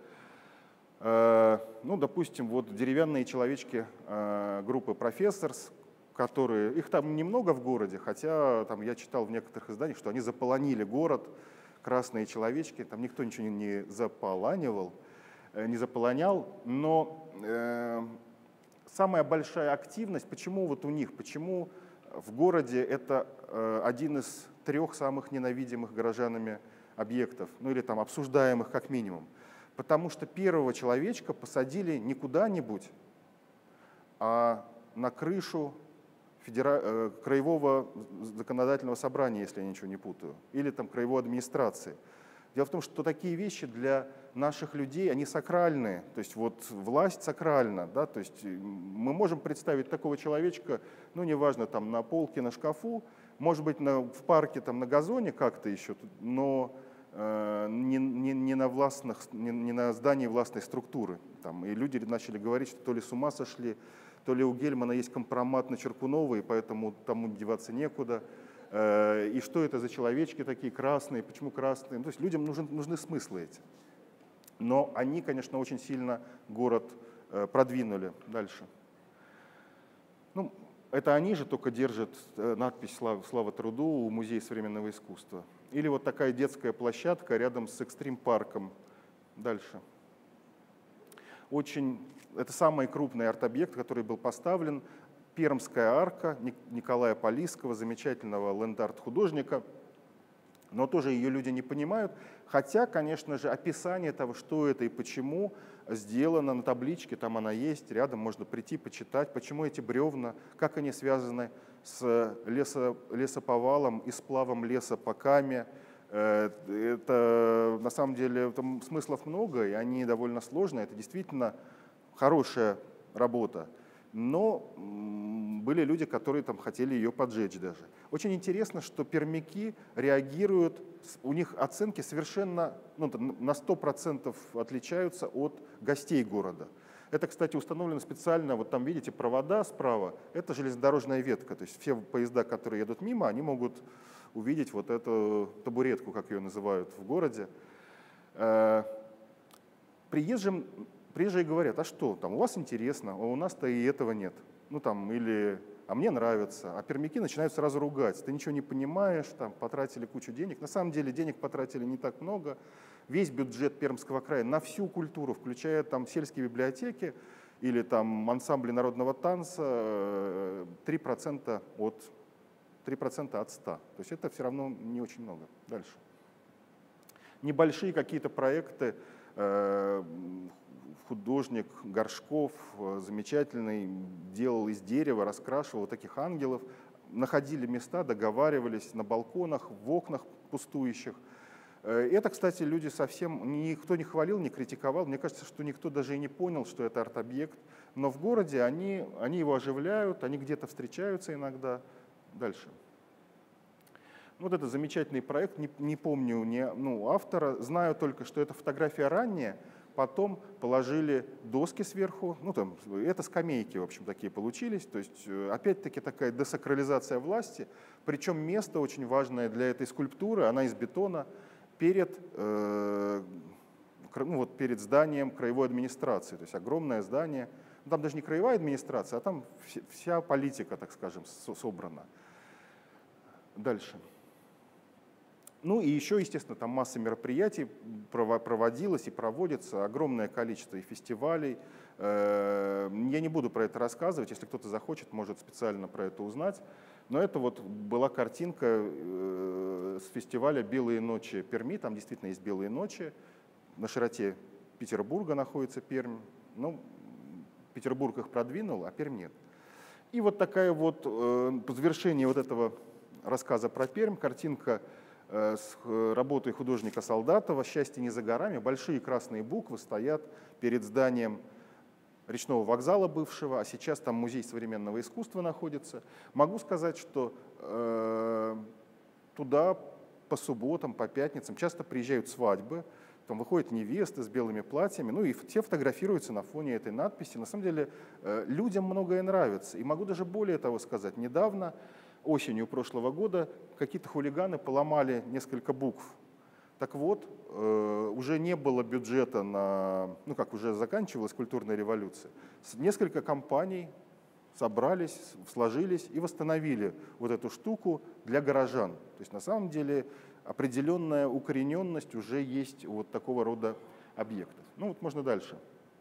Ну, допустим, вот деревянные человечки группы «Профессорс», которые, их там немного в городе, хотя там, я читал в некоторых изданиях, что они заполонили город, красные человечки, там никто ничего не заполанивал, не заполонял, но э, самая большая активность, почему вот у них, почему в городе это э, один из трех самых ненавидимых горожанами объектов, ну или там обсуждаемых как минимум, потому что первого человечка посадили не куда-нибудь, а на крышу Федера... краевого законодательного собрания, если я ничего не путаю, или там краевой администрации. Дело в том, что такие вещи для наших людей, они сакральные, то есть вот власть сакральна, да, то есть мы можем представить такого человечка, ну неважно, там на полке, на шкафу, может быть на, в парке, там на газоне как-то еще, но э, не, не, не, на властных, не, не на здании властной структуры. Там, и люди начали говорить, что то ли с ума сошли, то ли у Гельмана есть компромат на Черкунова, и поэтому тому деваться некуда. И что это за человечки такие красные, почему красные? Ну, то есть людям нужны, нужны смыслы эти. Но они, конечно, очень сильно город продвинули дальше. Ну, это они же только держат надпись «Слава, слава труду» у Музея современного искусства. Или вот такая детская площадка рядом с экстрим-парком. Дальше. Очень, это самый крупный арт-объект, который был поставлен. Пермская арка Николая Полисского, замечательного ленд-арт-художника. Но тоже ее люди не понимают. Хотя, конечно же, описание того, что это и почему, сделано на табличке, там она есть, рядом можно прийти, почитать, почему эти бревна, как они связаны с лесо, лесоповалом и сплавом леса по Каме, Это на самом деле там смыслов много, и они довольно сложные. Это действительно хорошая работа. Но были люди, которые там хотели ее поджечь даже. Очень интересно, что пермяки реагируют, у них оценки совершенно ну, на сто процентов отличаются от гостей города. Это, кстати, установлено специально, вот там видите провода справа, это железнодорожная ветка, то есть все поезда, которые едут мимо, они могут увидеть вот эту табуретку, как ее называют в городе. Приезжим Приезжие говорят, а что, там, у вас интересно, а у нас-то и этого нет. Ну, там, или, а мне нравится. А пермяки начинают сразу ругать. Ты ничего не понимаешь, там, потратили кучу денег. На самом деле денег потратили не так много. Весь бюджет Пермского края на всю культуру, включая там сельские библиотеки или там ансамбли народного танца, три процента от, три процента от ста. То есть это все равно не очень много. Дальше. Небольшие какие-то проекты, художник Горшков, замечательный, делал из дерева, раскрашивал вот таких ангелов. Находили места, договаривались на балконах, в окнах пустующих. Это, кстати, люди совсем, никто не хвалил, не критиковал. Мне кажется, что никто даже и не понял, что это арт-объект. Но в городе они, они его оживляют, они где-то встречаются иногда. Дальше. Вот это замечательный проект, не, не помню не, ну, автора, знаю только, что это фотография ранняя. Потом положили доски сверху, ну там, это скамейки, в общем, такие получились. То есть, опять-таки, такая десакрализация власти. Причем место очень важное для этой скульптуры, она из бетона, перед, э, ну, вот перед зданием краевой администрации. То есть огромное здание. Там даже не краевая администрация, а там вся политика, так скажем, собрана. Дальше. Ну и еще, естественно, там масса мероприятий проводилось и проводится, огромное количество и фестивалей. Я не буду про это рассказывать, если кто-то захочет, может специально про это узнать. Но это вот была картинка с фестиваля «Белые ночи Перми», там действительно есть «Белые ночи». На широте Петербурга находится Пермь. Ну, Петербург их продвинул, а Пермь нет. И вот такая вот, по завершении вот этого рассказа про Пермь, картинка с работой художника Солдатова «Счастье не за горами». Большие красные буквы стоят перед зданием речного вокзала бывшего, а сейчас там музей современного искусства находится. Могу сказать, что э, туда по субботам, по пятницам часто приезжают свадьбы, там выходят невесты с белыми платьями, ну и все фотографируются на фоне этой надписи. На самом деле э, людям многое нравится. И могу даже более того сказать, недавно, осенью прошлого года, какие-то хулиганы поломали несколько букв. Так вот, э, уже не было бюджета на, ну как уже заканчивалась культурная революция. Несколько компаний собрались, сложились и восстановили вот эту штуку для горожан. То есть на самом деле определенная укорененность уже есть у вот такого рода объектов. Ну вот можно дальше.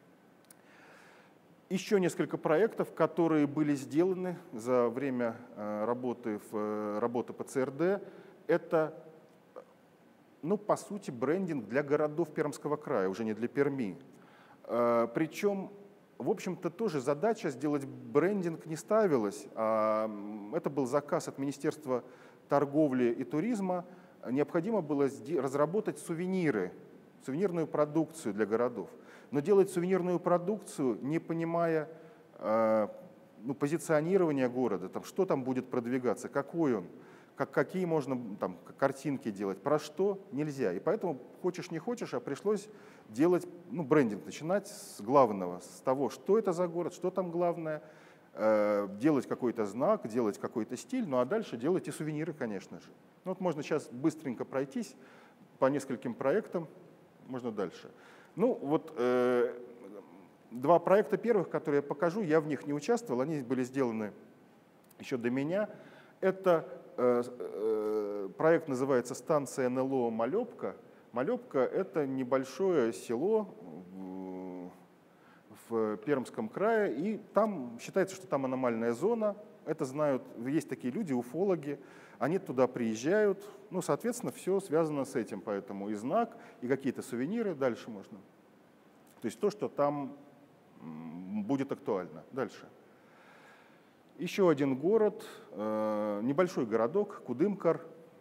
Еще несколько проектов, которые были сделаны за время работы, в, работы по ЦРД. Это, ну, по сути, брендинг для городов Пермского края, уже не для Перми. Причем, в общем-то, тоже задача сделать брендинг не ставилась. А это был заказ от Министерства торговли и туризма. Необходимо было разработать сувениры, сувенирную продукцию для городов. Но делать сувенирную продукцию, не понимая э, ну, позиционирования города, там, что там будет продвигаться, какой он, как, какие можно там, картинки делать, про что нельзя. И поэтому хочешь не хочешь, а пришлось делать ну, брендинг, начинать с главного, с того, что это за город, что там главное, э, делать какой-то знак, делать какой-то стиль, ну а дальше делать и сувениры, конечно же. Ну, вот можно сейчас быстренько пройтись по нескольким проектам, можно дальше. Ну, вот э, два проекта первых, которые я покажу, я в них не участвовал, они были сделаны еще до меня. Это э, э, проект называется «Станция эн эл о Малепка». Малепка – это небольшое село в, в Пермском крае, и там считается, что там аномальная зона. Это знают, есть такие люди, уфологи, они туда приезжают, ну, соответственно, все связано с этим, поэтому и знак, и какие-то сувениры, дальше можно. То есть то, что там будет актуально. Дальше. Еще один город, небольшой городок, Кудымкар,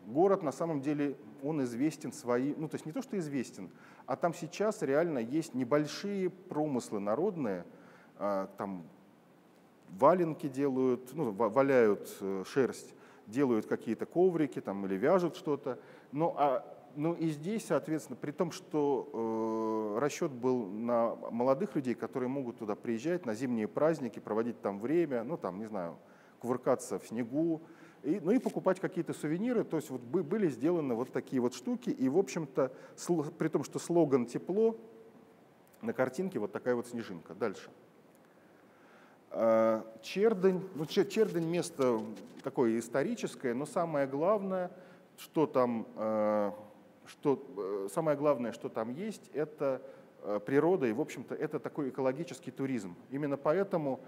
город на самом деле, он известен свои, ну то есть не то, что известен, а там сейчас реально есть небольшие промыслы народные, там валенки делают, ну, валяют шерсть, делают какие-то коврики там, или вяжут что-то. Ну, а, ну и здесь, соответственно, при том, что э, расчет был на молодых людей, которые могут туда приезжать на зимние праздники, проводить там время, ну там, не знаю, кувыркаться в снегу, и, ну и покупать какие-то сувениры. То есть вот были сделаны вот такие вот штуки, и, в общем-то, при том, что слоган «тепло», на картинке вот такая вот снежинка. Дальше. Чердынь. Ну, Чердынь место такое историческое, но самое главное, что там, что, самое главное, что там есть, это природа, и, в общем-то, это такой экологический туризм. Именно поэтому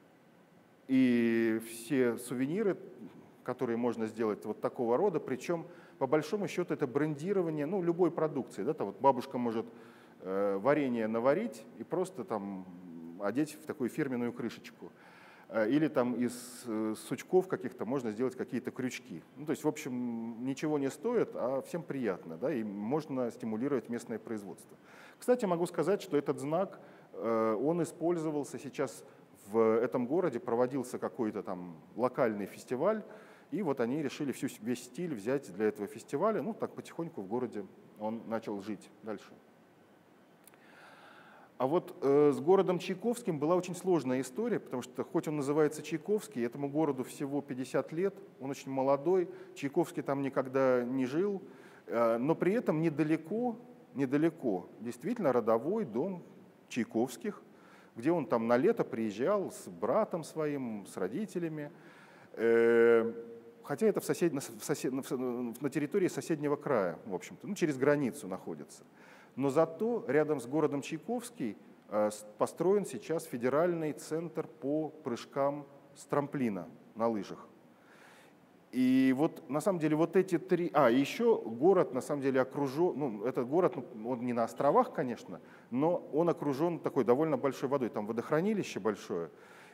и все сувениры, которые можно сделать вот такого рода, причем, по большому счету, это брендирование ну, любой продукции. Да? Там вот бабушка может э, варенье наварить и просто там одеть в такую фирменную крышечку. Или там из сучков каких-то можно сделать какие-то крючки. Ну, то есть, в общем, ничего не стоит, а всем приятно, да, и можно стимулировать местное производство. Кстати, могу сказать, что этот знак, он использовался сейчас в этом городе, проводился какой-то там локальный фестиваль, и вот они решили всю, весь стиль взять для этого фестиваля. Ну, так потихоньку в городе он начал жить дальше. А вот э, с городом Чайковским была очень сложная история, потому что хоть он называется Чайковский, этому городу всего пятьдесят лет, он очень молодой, Чайковский там никогда не жил, э, но при этом недалеко, недалеко действительно родовой дом Чайковских, где он там на лето приезжал с братом своим, с родителями, э, хотя это в сосед... в сосед... на территории соседнего края, в общем-то, ну, через границу находится. Но зато рядом с городом Чайковский построен сейчас федеральный центр по прыжкам с трамплина на лыжах. И вот на самом деле вот эти три... А, еще город на самом деле окружен... Ну, этот город, ну, он не на островах, конечно, но он окружен такой довольно большой водой. Там водохранилище большое,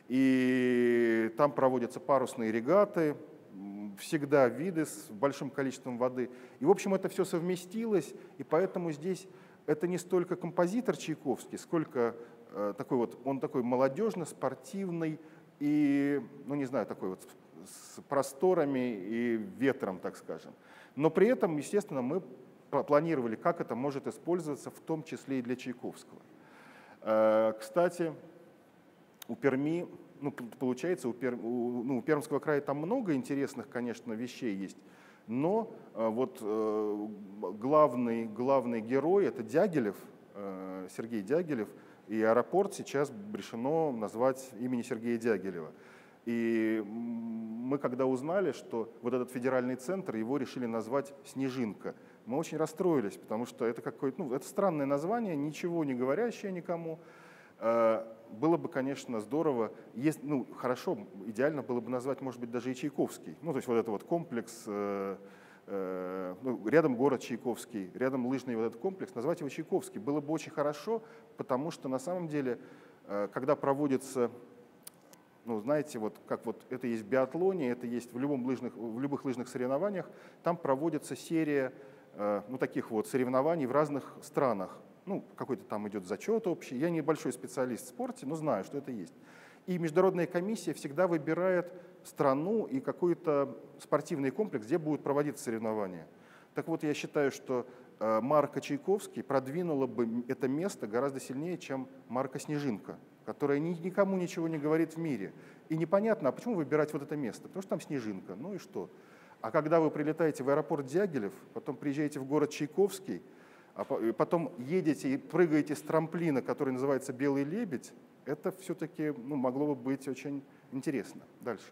и там проводятся парусные регаты, всегда виды с большим количеством воды. И, в общем, это все совместилось, и поэтому здесь... Это не столько композитор Чайковский, сколько э, такой вот, он такой молодежно-спортивный и, ну не знаю, такой вот с просторами и ветром, так скажем. Но при этом, естественно, мы планировали, как это может использоваться, в том числе и для Чайковского. Э, кстати, у Перми, ну, получается, у, Пер, у, ну, у Пермского края там много интересных, конечно, вещей есть. Но вот главный, главный герой — это Дягилев, Сергей Дягилев, и аэропорт сейчас решено назвать имени Сергея Дягилева. И мы когда узнали, что вот этот федеральный центр, его решили назвать «Снежинка», мы очень расстроились, потому что это какое-то, ну, это странное название, ничего не говорящее никому. Было бы, конечно, здорово, если, ну, хорошо, идеально было бы назвать, может быть, даже и Чайковский. Ну, то есть вот это вот комплекс, э, э, ну, рядом город Чайковский, рядом лыжный вот этот комплекс, назвать его Чайковский. Было бы очень хорошо, потому что на самом деле, э, когда проводится, ну, знаете, вот как вот это есть в биатлоне, это есть в, любом лыжных, в любых лыжных соревнованиях, там проводится серия, э, ну, таких вот соревнований в разных странах. Ну, какой-то там идет зачет общий. Я небольшой специалист в спорте, но знаю, что это есть. И международная комиссия всегда выбирает страну и какой-то спортивный комплекс, где будут проводиться соревнования. Так вот, я считаю, что марка Чайковский продвинула бы это место гораздо сильнее, чем марка Снежинка, которая никому ничего не говорит в мире. И непонятно, а почему выбирать вот это место? Потому что там Снежинка, ну и что? А когда вы прилетаете в аэропорт Дягилев, потом приезжаете в город Чайковский, а потом едете и прыгаете с трамплина, который называется «Белый лебедь», это все-таки, ну, могло бы быть очень интересно. Дальше.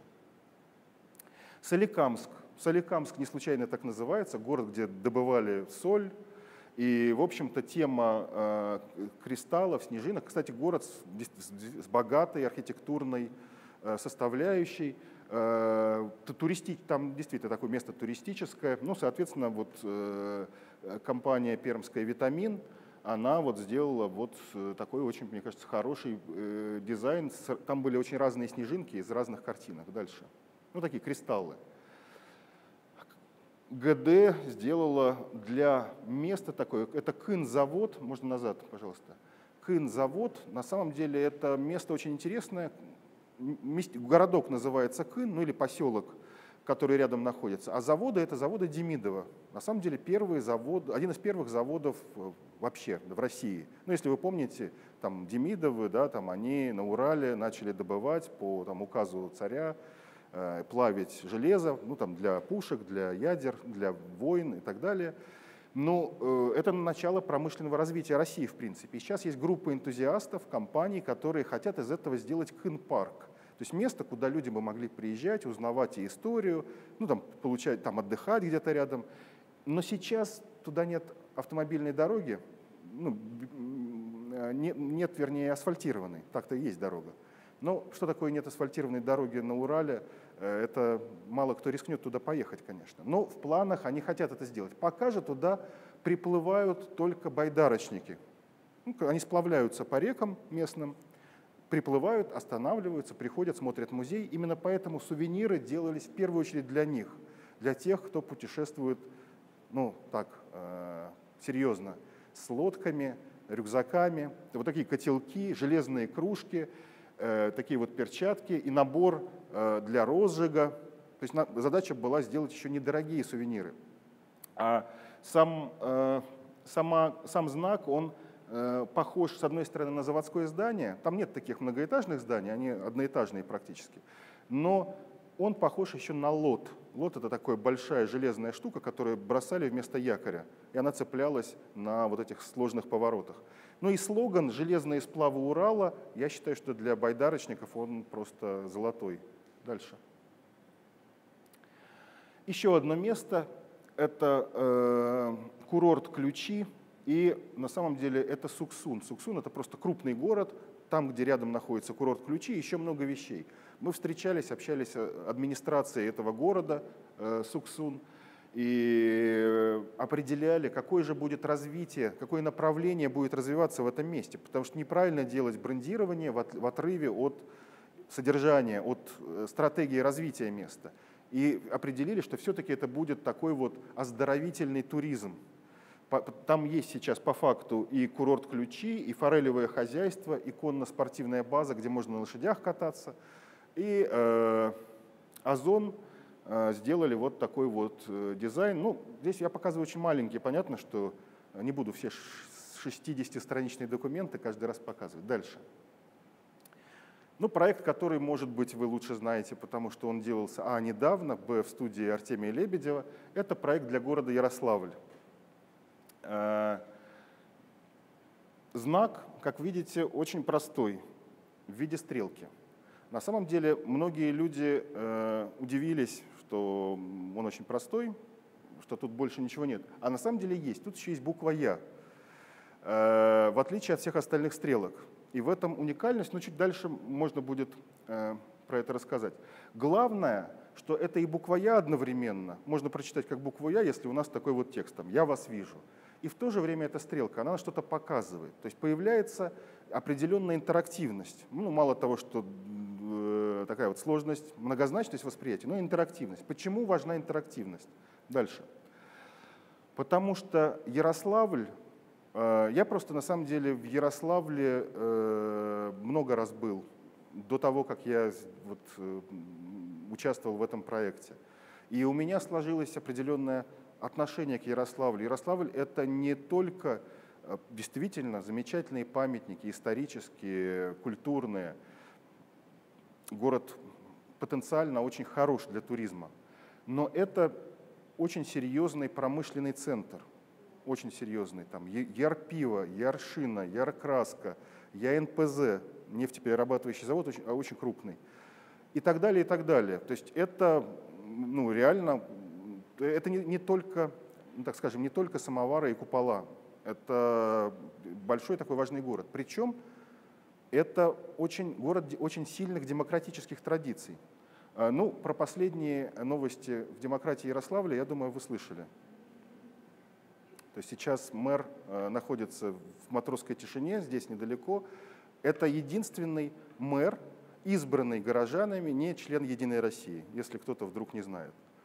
Соликамск. Соликамск не случайно так называется, город, где добывали соль. И, в общем-то, тема э, кристаллов, снежинок. Кстати, город с, с богатой архитектурной э, составляющей. Э, туристи, там действительно такое место туристическое. Ну, соответственно, вот э, компания пермская «Витамин», она вот сделала вот такой очень, мне кажется, хороший э, дизайн. Там были очень разные снежинки из разных картинок. Дальше. Ну, такие кристаллы. ГД сделала для места такое, это Кын-завод, можно назад, пожалуйста. Кын-завод, на самом деле это место очень интересное, городок называется Кын, ну или поселок, который рядом находится, а заводы — это заводы Демидова. На самом деле первый завод, один из первых заводов вообще в России. Ну, если вы помните, там Демидовы, да, там они на Урале начали добывать по там, указу царя, э, плавить железо, ну, там, для пушек, для ядер, для войн и так далее. Но э, это начало промышленного развития России, в принципе. И сейчас есть группа энтузиастов, компаний, которые хотят из этого сделать Кын-парк. То есть место, куда люди бы могли приезжать, узнавать и историю, ну, там, получать, там, отдыхать где-то рядом. Но сейчас туда нет автомобильной дороги, ну, нет, нет, вернее, асфальтированной, так-то есть дорога. Но что такое нет асфальтированной дороги на Урале, это мало кто рискнет туда поехать, конечно. Но в планах они хотят это сделать. Пока же туда приплывают только байдарочники. Ну, они сплавляются по рекам местным, приплывают, останавливаются, приходят, смотрят музей. Именно поэтому сувениры делались в первую очередь для них, для тех, кто путешествует, ну, так, э, серьезно, с лодками, рюкзаками. Вот такие котелки, железные кружки, э, такие вот перчатки и набор э, для розжига. То есть на, задача была сделать еще недорогие сувениры. А сам, э, сама, сам знак, он похож, с одной стороны, на заводское здание. Там нет таких многоэтажных зданий, они одноэтажные практически. Но он похож еще на лот. Лот — это такая большая железная штука, которую бросали вместо якоря, и она цеплялась на вот этих сложных поворотах. Ну и слоган «Железные сплавы Урала», я считаю, что для байдарочников он просто золотой. Дальше. Еще одно место — это э, курорт Ключи. И на самом деле это Суксун. Суксун — это просто крупный город, там, где рядом находится курорт Ключи, еще много вещей. Мы встречались, общались с администрацией этого города, э, Суксун, и определяли, какое же будет развитие, какое направление будет развиваться в этом месте. Потому что неправильно делать брендирование в, от, в отрыве от содержания, от стратегии развития места. И определили, что все-таки это будет такой вот оздоровительный туризм. Там есть сейчас по факту и курорт Ключи, и форелевое хозяйство, и конно-спортивная база, где можно на лошадях кататься. И э, Озон э, сделали вот такой вот э, дизайн. Ну, здесь я показываю очень маленький, понятно, что не буду все шестидесятистраничные документы каждый раз показывать. Дальше. Ну, проект, который, может быть, вы лучше знаете, потому что он делался а. недавно, б. в студии Артемия Лебедева. Это проект для города Ярославль. Знак, как видите, очень простой, в виде стрелки. На самом деле многие люди э, удивились, что он очень простой, что тут больше ничего нет. А на самом деле есть. Тут еще есть буква «Я», э, в отличие от всех остальных стрелок. И в этом уникальность, но чуть дальше можно будет э, про это рассказать. Главное, что это и буква «Я» одновременно. Можно прочитать как букву «Я», если у нас такой вот текст, там, «Я вас вижу». И в то же время эта стрелка, она что-то показывает. То есть появляется определенная интерактивность. Ну, мало того, что э, такая вот сложность, многозначность восприятия, но и интерактивность. Почему важна интерактивность? Дальше. Потому что Ярославль, э, я просто на самом деле в Ярославле э, много раз был, до того, как я вот, э, участвовал в этом проекте. И у меня сложилось определенное отношение к Ярославлю. Ярославль — это не только действительно замечательные памятники, исторические, культурные. Город потенциально очень хорош для туризма. Но это очень серьезный промышленный центр. Очень серьезный. Там Ярпиво, Яршина, Яркраска, ЯНПЗ, нефтеперерабатывающий завод, очень, очень крупный. И так далее, и так далее. То есть это, ну, реально... Это не, не только, ну, так скажем, не только самовары и купола. Это большой такой важный город. Причем это очень, город очень сильных демократических традиций. Ну, про последние новости в демократии Ярославля, я думаю, вы слышали. То есть сейчас мэр находится в Матросской тишине, здесь недалеко. Это единственный мэр, избранный горожанами, не член «Единой России», если кто-то вдруг не знает.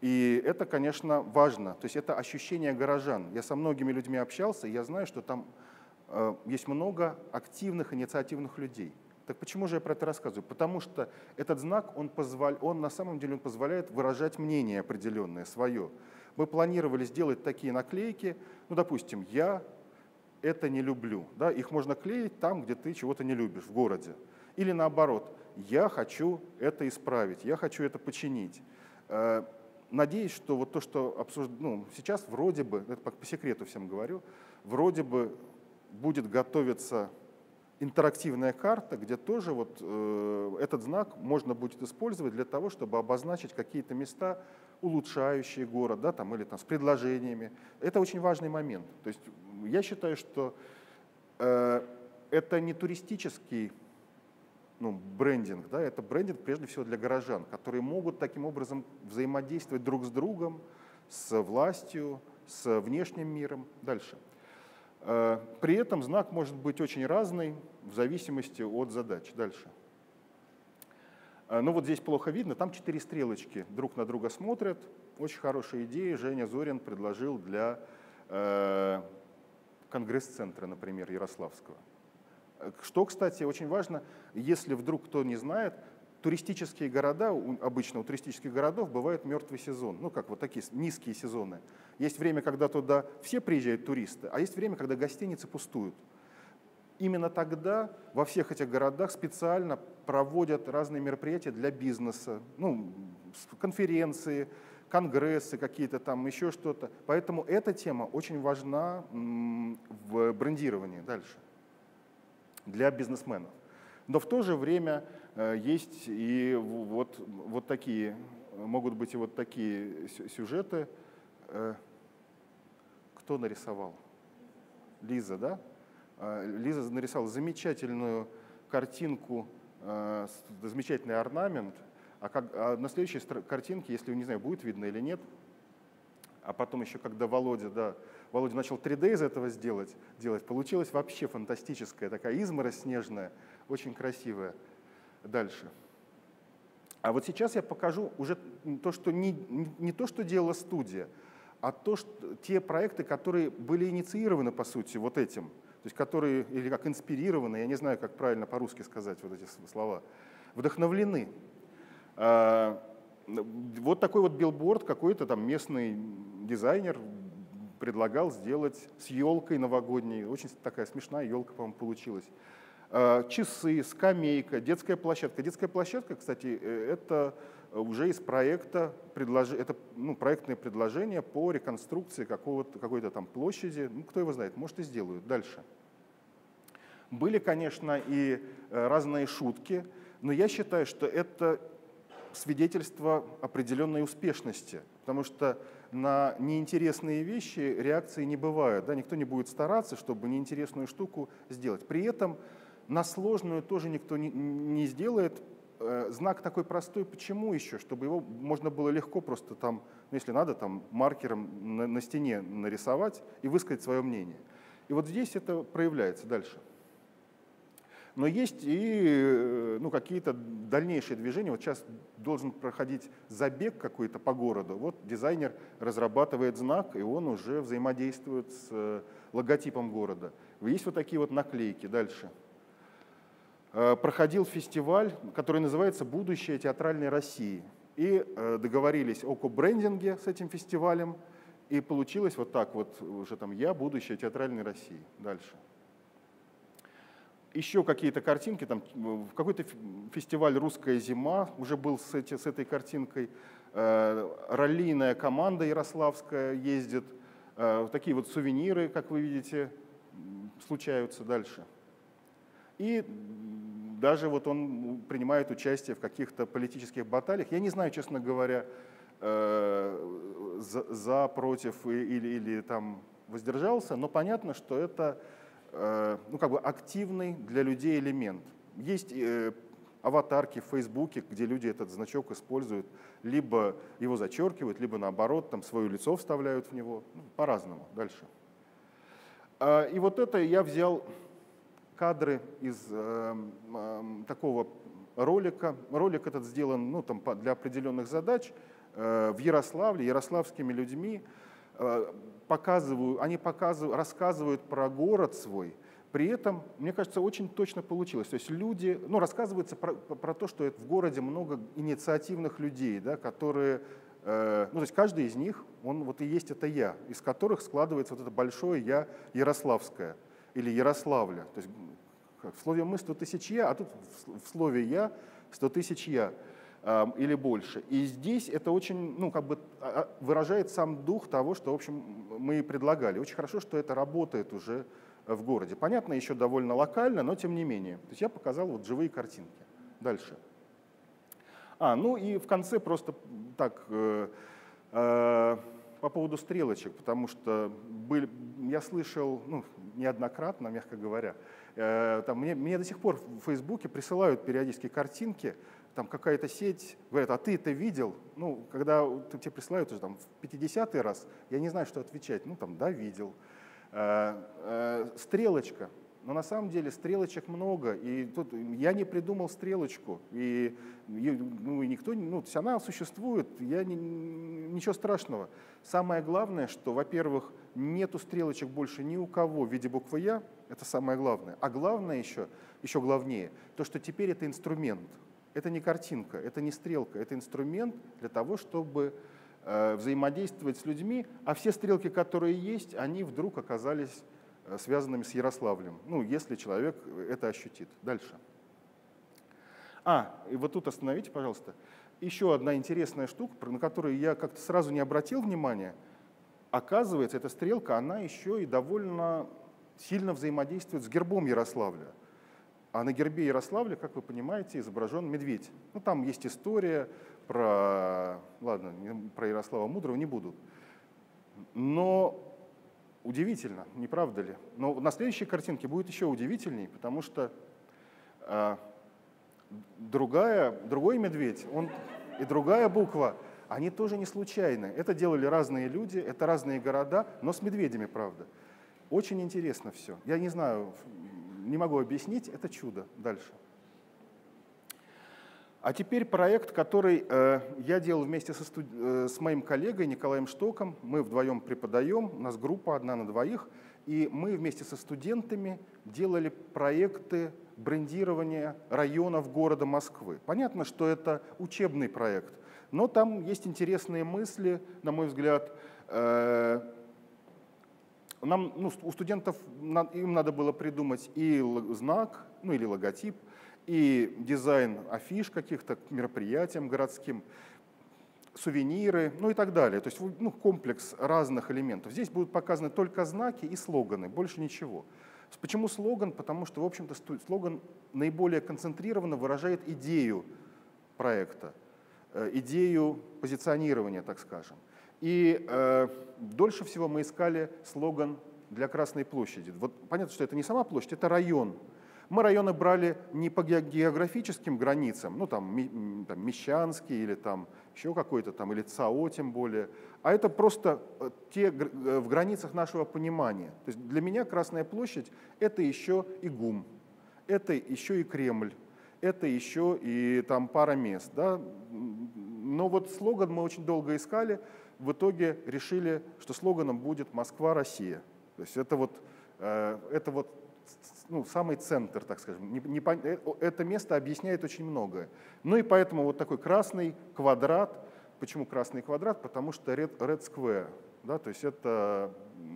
И это, конечно, важно. То есть это ощущение горожан. Я со многими людьми общался, и я знаю, что там э, есть много активных, инициативных людей. Так почему же я про это рассказываю? Потому что этот знак, он, позволя... он на самом деле он позволяет выражать мнение определенное, свое. Мы планировали сделать такие наклейки, ну, допустим, «я это не люблю». Да? Их можно клеить там, где ты чего-то не любишь, в городе. Или наоборот, «я хочу это исправить», «я хочу это починить». Надеюсь, что вот то, что обсужд... ну, сейчас вроде бы, это по секрету всем говорю, вроде бы будет готовиться интерактивная карта, где тоже вот, э, этот знак можно будет использовать для того, чтобы обозначить какие-то места, улучшающие город, да, там, или там, с предложениями. Это очень важный момент. То есть я считаю, что э, это не туристический ну, брендинг, да, это брендинг прежде всего для горожан, которые могут таким образом взаимодействовать друг с другом, с властью, с внешним миром. Дальше. При этом знак может быть очень разный в зависимости от задач. Дальше. Ну вот здесь плохо видно, там четыре стрелочки друг на друга смотрят. Очень хорошая идея Женя Зорин предложил для э, Конгресс-центра, например, Ярославского. Что, кстати, очень важно, если вдруг кто не знает, туристические города, обычно у туристических городов бывает мертвый сезон, ну как вот такие низкие сезоны. Есть время, когда туда все приезжают туристы, а есть время, когда гостиницы пустуют. Именно тогда во всех этих городах специально проводят разные мероприятия для бизнеса, ну, конференции, конгрессы какие-то там, еще что-то. Поэтому эта тема очень важна в брендировании дальше для бизнесменов. Но в то же время э, есть и вот, вот такие, могут быть и вот такие сюжеты. Э, кто нарисовал? Лиза, да? Э, Лиза нарисовала замечательную картинку, э, замечательный орнамент. А, как, а на следующей картинке, если, не знаю, будет видно или нет, а потом еще, когда Володя, да, Володя начал три дэ из этого сделать, делать, получилась вообще фантастическая такая изморозь снежная, очень красивая. Дальше. А вот сейчас я покажу уже то, что не, не, не то, что делала студия, а то, что, те проекты, которые были инициированы, по сути, вот этим, то есть которые, или как инспирированы, я не знаю, как правильно по-русски сказать вот эти слова, вдохновлены. Вот такой вот билборд какой-то там местный дизайнер предлагал сделать с елкой новогодней. Очень такая смешная елка, по-моему, получилась. Часы, скамейка, детская площадка. Детская площадка, кстати, это уже из проекта, это ну, проектное предложение по реконструкции какого-то, какой-то там площади. Ну, кто его знает, может и сделают. Дальше. Были, конечно, и разные шутки, но я считаю, что это свидетельство определенной успешности, потому что на неинтересные вещи реакции не бывает. Да? Никто не будет стараться, чтобы неинтересную штуку сделать. При этом на сложную тоже никто не, не сделает. Знак такой простой. Почему еще? Чтобы его можно было легко просто там, ну, если надо, там маркером на, на стене нарисовать и высказать свое мнение. И вот здесь это проявляется дальше. Но есть и ну, какие-то дальнейшие движения. Вот сейчас должен проходить забег какой-то по городу. Вот дизайнер разрабатывает знак, и он уже взаимодействует с логотипом города. Есть вот такие вот наклейки. Дальше. Проходил фестиваль, который называется «Будущее театральной России». И договорились о кобрендинге с этим фестивалем. И получилось вот так вот уже там «Я, будущее театральной России». Дальше. Еще какие-то картинки, там какой-то фестиваль «Русская зима» уже был с, эти, с этой картинкой, э, раллийная команда ярославская ездит, э, такие вот сувениры, как вы видите, случаются дальше. И даже вот он принимает участие в каких-то политических баталиях. Я не знаю, честно говоря, э, за, за, против или, или там воздержался, но понятно, что это ну, как бы активный для людей элемент. Есть э, аватарки в Фейсбуке, где люди этот значок используют, либо его зачеркивают, либо наоборот, там свое лицо вставляют в него, ну, по-разному. Дальше. А, и вот это я взял кадры из э, э, такого ролика. Ролик этот сделан ну, там, для определенных задач. в Ярославле, ярославскими людьми, показывают, они показывают, рассказывают про город свой. При этом, мне кажется, очень точно получилось. То есть люди, ну, рассказывается про, про то, что в городе много инициативных людей, да, которые, э, ну, то есть каждый из них, он вот и есть это я, из которых складывается вот это большое я ярославское или Ярославля. То есть в слове «мы» сто тысяч «я», а тут в слове «я» сто тысяч «я» э, или больше. И здесь это очень, ну, как бы выражает сам дух того, что, в общем, мы и предлагали. Очень хорошо, что это работает уже в городе. Понятно, еще довольно локально, но тем не менее. То есть я показал вот живые картинки. Дальше. А, ну и в конце просто так э, э, по поводу стрелочек, потому что были, я слышал, ну, неоднократно, мягко говоря, э, там, мне, мне до сих пор в Фейсбуке присылают периодически картинки, там какая-то сеть, говорят, а ты это видел? Ну, когда тебе присылают уже там в пятидесятый раз, я не знаю, что отвечать. Ну, там, да, видел. Стрелочка. Но на самом деле стрелочек много, и тут я не придумал стрелочку, и, ну, и никто, ну, то есть она существует, я не, ничего страшного. Самое главное, что, во-первых, нету стрелочек больше ни у кого в виде буквы «Я», это самое главное. А главное еще, еще главнее, то, что теперь это инструмент. Это не картинка, это не стрелка, это инструмент для того, чтобы взаимодействовать с людьми, а все стрелки, которые есть, они вдруг оказались связанными с Ярославлем, ну, если человек это ощутит. Дальше. А, и вот тут остановите, пожалуйста. Еще одна интересная штука, на которую я как-то сразу не обратил внимания. Оказывается, эта стрелка, она еще и довольно сильно взаимодействует с гербом Ярославля. А на гербе Ярославля, как вы понимаете, изображен медведь. Ну, там есть история про, ладно, про Ярослава Мудрого не буду. Но удивительно, не правда ли? Но на следующей картинке будет еще удивительней, потому что э, другая, другой медведь, он и другая буква, они тоже не случайны. Это делали разные люди, это разные города, но с медведями, правда. Очень интересно все. Я не знаю, не могу объяснить, это чудо. Дальше. А теперь проект, который э, я делал вместе со студ... э, с моим коллегой Николаем Штоком. Мы вдвоем преподаем, у нас группа одна на двоих, и мы вместе со студентами делали проекты брендирования районов города Москвы. Понятно, что это учебный проект, но там есть интересные мысли, на мой взгляд. Э, нам, ну, у студентов им надо было придумать и знак, ну или логотип, и дизайн афиш каких-то к мероприятиям городским, сувениры, ну и так далее. То есть, ну, комплекс разных элементов. Здесь будут показаны только знаки и слоганы, больше ничего. Почему слоган? Потому что, в общем-то, слоган наиболее концентрированно выражает идею проекта, идею позиционирования, так скажем. И э, дольше всего мы искали слоган для Красной площади. Вот понятно, что это не сама площадь, это район. Мы районы брали не по географическим границам, ну там, там Мещанский или там еще какой-то там, или ЦАО тем более, а это просто те в границах нашего понимания. То есть для меня Красная площадь — это еще и ГУМ, это еще и Кремль, это еще и там пара мест. Да? Но вот слоган мы очень долго искали, в итоге решили, что слоганом будет «Москва-Россия». То есть это вот, это вот ну, самый центр, так скажем. Не, не, это место объясняет очень многое. Ну и поэтому вот такой красный квадрат. Почему красный квадрат? Потому что red, red square, да, то есть это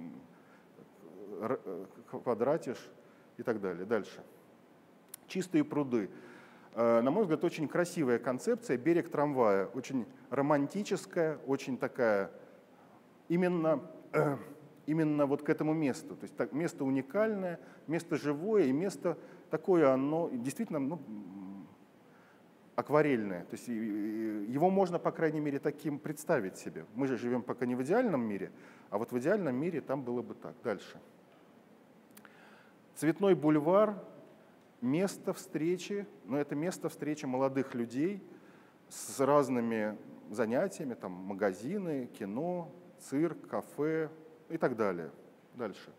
квадратиш и так далее. Дальше. Чистые пруды. На мой взгляд, очень красивая концепция, берег трамвая. Очень романтическая, очень такая именно... именно вот к этому месту. То есть так, место уникальное, место живое и место такое, оно действительно, ну, акварельное. То есть его можно, по крайней мере, таким представить себе. Мы же живем пока не в идеальном мире, а вот в идеальном мире там было бы так. Дальше. Цветной бульвар, место встречи, но это место встречи молодых людей с разными занятиями, там магазины, кино, цирк, кафе, и так далее. Дальше.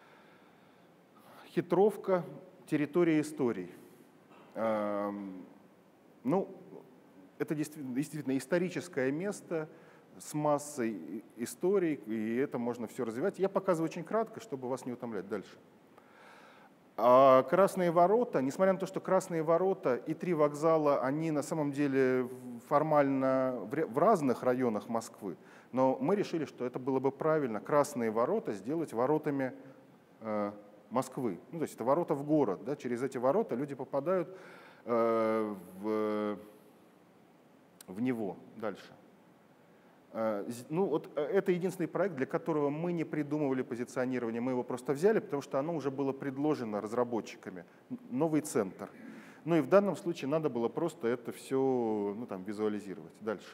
Хитровка, территория историй. Ну, это действительно историческое место с массой историй, и это можно все развивать. Я показываю очень кратко, чтобы вас не утомлять дальше. А Красные ворота, несмотря на то, что Красные ворота и три вокзала, они на самом деле формально в разных районах Москвы, но мы решили, что это было бы правильно Красные ворота сделать воротами э, Москвы. Ну, то есть это ворота в город. Да? Через эти ворота люди попадают э, в, в него дальше. Ну, вот это единственный проект, для которого мы не придумывали позиционирование, мы его просто взяли, потому что оно уже было предложено разработчиками. Новый центр. Ну и в данном случае надо было просто это все ну, там, визуализировать. Дальше.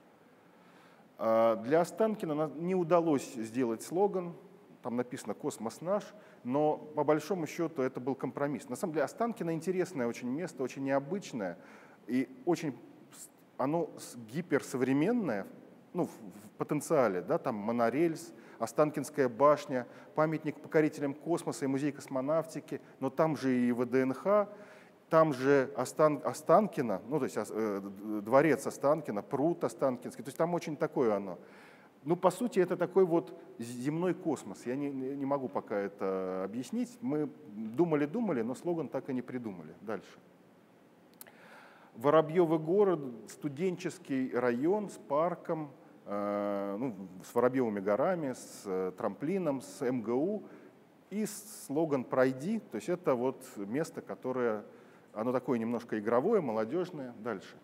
Для Останкина не удалось сделать слоган, там написано «Космос наш», но по большому счету это был компромисс. На самом деле Останкино интересное очень место, очень необычное, и очень оно гиперсовременное, ну, в потенциале, да, там монорельс, Останкинская башня, памятник покорителям космоса и музей космонавтики, но там же и ВДНХ, там же Остан, Останкино, ну, то есть э, дворец Останкино, пруд Останкинский, то есть там очень такое оно. Ну, по сути, это такой вот земной космос, я не, не могу пока это объяснить, мы думали-думали, но слоган так и не придумали. Дальше. Воробьевый город, студенческий район с парком, ну, с Воробьевыми горами, с трамплином, с эм гэ у и слоган «Пройди». То есть это вот место, которое, оно такое немножко игровое, молодежное. Дальше.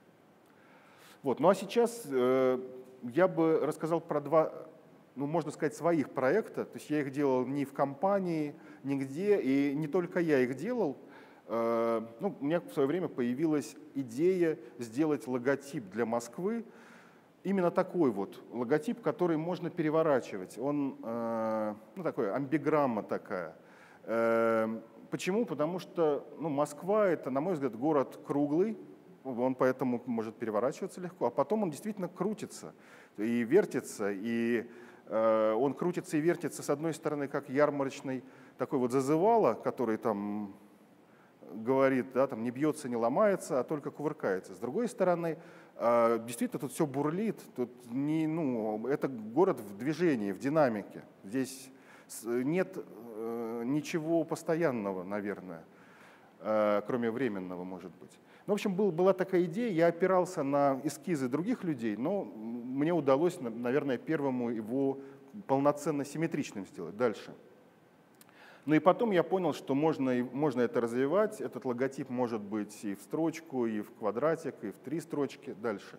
Вот. Ну а сейчас э, я бы рассказал про два, ну, можно сказать, своих проекта. То есть я их делал не в компании, нигде, и не только я их делал. Э, ну, у меня в свое время появилась идея сделать логотип для Москвы. Именно такой вот логотип, который можно переворачивать. Он, э, ну, такой, амбиграмма такая. Э, почему? Потому что ну, Москва — это, на мой взгляд, город круглый, он поэтому может переворачиваться легко, а потом он действительно крутится и вертится, и э, он крутится и вертится, с одной стороны, как ярмарочный такой вот зазывало, который там говорит, да, там не бьется, не ломается, а только кувыркается. С другой стороны, действительно, тут все бурлит, тут не, ну, это город в движении, в динамике. Здесь нет ничего постоянного, наверное, кроме временного, может быть. Ну, в общем, был, была такая идея, я опирался на эскизы других людей, но мне удалось, наверное, первому его полноценно симметричным сделать. Дальше. Ну и потом я понял, что можно, можно это развивать. Этот логотип может быть и в строчку, и в квадратик, и в три строчки. Дальше.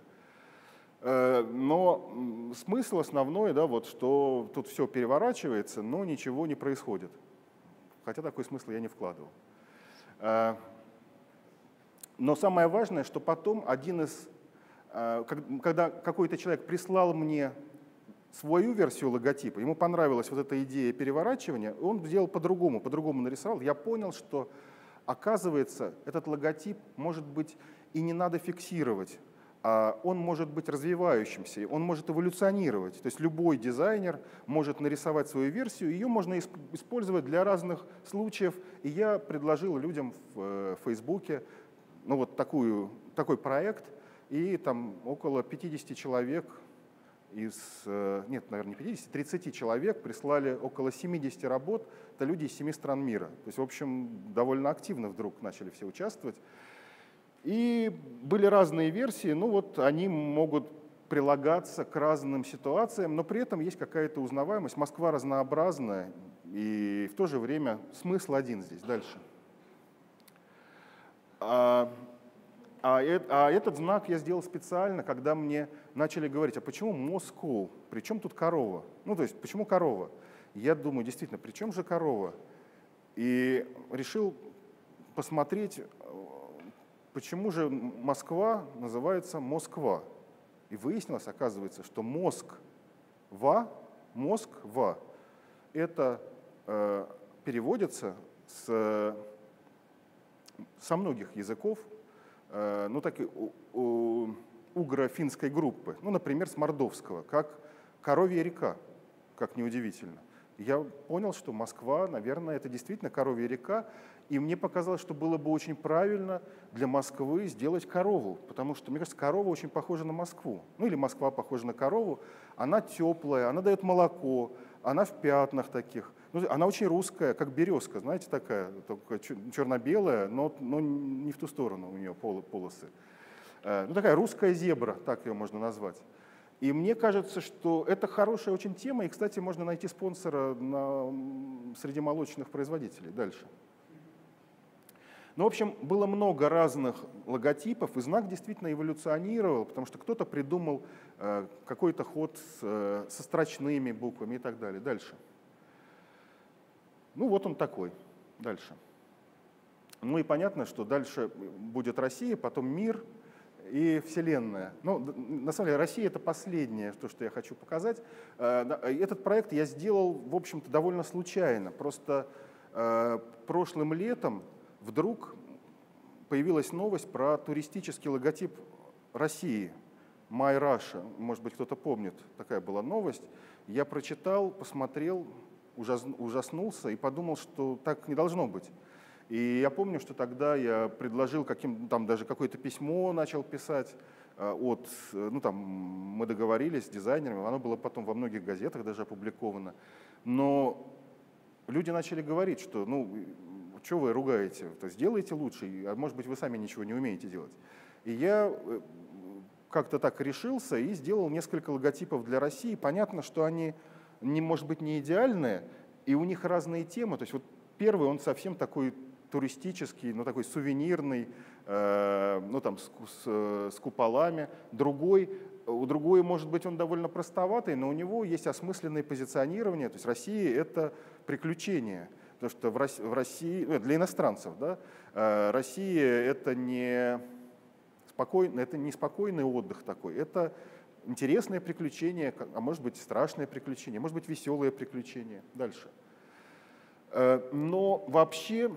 Но смысл основной, да, вот, что тут все переворачивается, но ничего не происходит. Хотя такой смысл я не вкладывал. Но самое важное, что потом один из... Когда какой-то человек прислал мне свою версию логотипа, ему понравилась вот эта идея переворачивания, он сделал по-другому, по-другому нарисовал. Я понял, что, оказывается, этот логотип, может быть, и не надо фиксировать, а он может быть развивающимся, он может эволюционировать. То есть любой дизайнер может нарисовать свою версию, ее можно использовать для разных случаев. И я предложил людям в Фейсбуке ну, вот такую, такой проект, и там около пятидесяти человек из, нет, наверное, не пятидесяти, тридцати человек прислали около семидесяти работ, это люди из семи стран мира. То есть, в общем, довольно активно вдруг начали все участвовать. И были разные версии, ну вот они могут прилагаться к разным ситуациям, но при этом есть какая-то узнаваемость. Москва разнообразная, и в то же время смысл один здесь. Дальше. А, а, а этот знак я сделал специально, когда мне начали говорить, а почему Moscow, при чем тут корова? Ну, то есть, почему корова? Я думаю, действительно, при чем же корова? И решил посмотреть, почему же Москва называется Москва. И выяснилось, оказывается, что Москва, Москва, это э, переводится с, со многих языков, э, ну, так и у, у, угро-финской группы, ну, например, с мордовского, как коровья река, как неудивительно. Я понял, что Москва, наверное, это действительно коровья река, И мне показалось, что было бы очень правильно для Москвы сделать корову, потому что, мне кажется, корова очень похожа на Москву. Ну или Москва похожа на корову. Она теплая, она дает молоко, она в пятнах таких. Ну, она очень русская, как березка, знаете, такая, только черно-белая, но, но не в ту сторону у нее полосы. Ну, такая русская зебра, так ее можно назвать. И мне кажется, что это хорошая очень тема, и, кстати, можно найти спонсора на, среди молочных производителей. Дальше. Ну, в общем, было много разных логотипов, и знак действительно эволюционировал, потому что кто-то придумал э, какой-то ход с, э, со строчными буквами и так далее. Дальше. Ну, вот он такой. Дальше. Ну и понятно, что дальше будет Россия, потом мир и Вселенная. Ну, на самом деле, Россия — это последнее, то, что я хочу показать. Этот проект я сделал, в общем-то, довольно случайно. Просто э, прошлым летом вдруг появилась новость про туристический логотип России, My Russia. Может быть, кто-то помнит, такая была новость. Я прочитал, посмотрел, ужаснулся и подумал, что так не должно быть. И я помню, что тогда я предложил, каким, там даже какое-то письмо начал писать от, ну там мы договорились с дизайнерами, оно было потом во многих газетах даже опубликовано. Но люди начали говорить, что ну, что вы ругаете, то сделайте лучше, а может быть вы сами ничего не умеете делать. И я как-то так решился и сделал несколько логотипов для России. Понятно, что они, не, может быть, не идеальные, и у них разные темы. То есть вот первый, он совсем такой туристический, ну такой сувенирный, э, ну там с, с, с куполами. Другой, у другой, может быть, он довольно простоватый, но у него есть осмысленное позиционирование. То есть Россия — это приключение. Потому что в России, в России для иностранцев, да, э, Россия — это не спокойный, это не спокойный отдых такой, это интересное приключение, а может быть страшное приключение, может быть веселое приключение. Дальше. Но вообще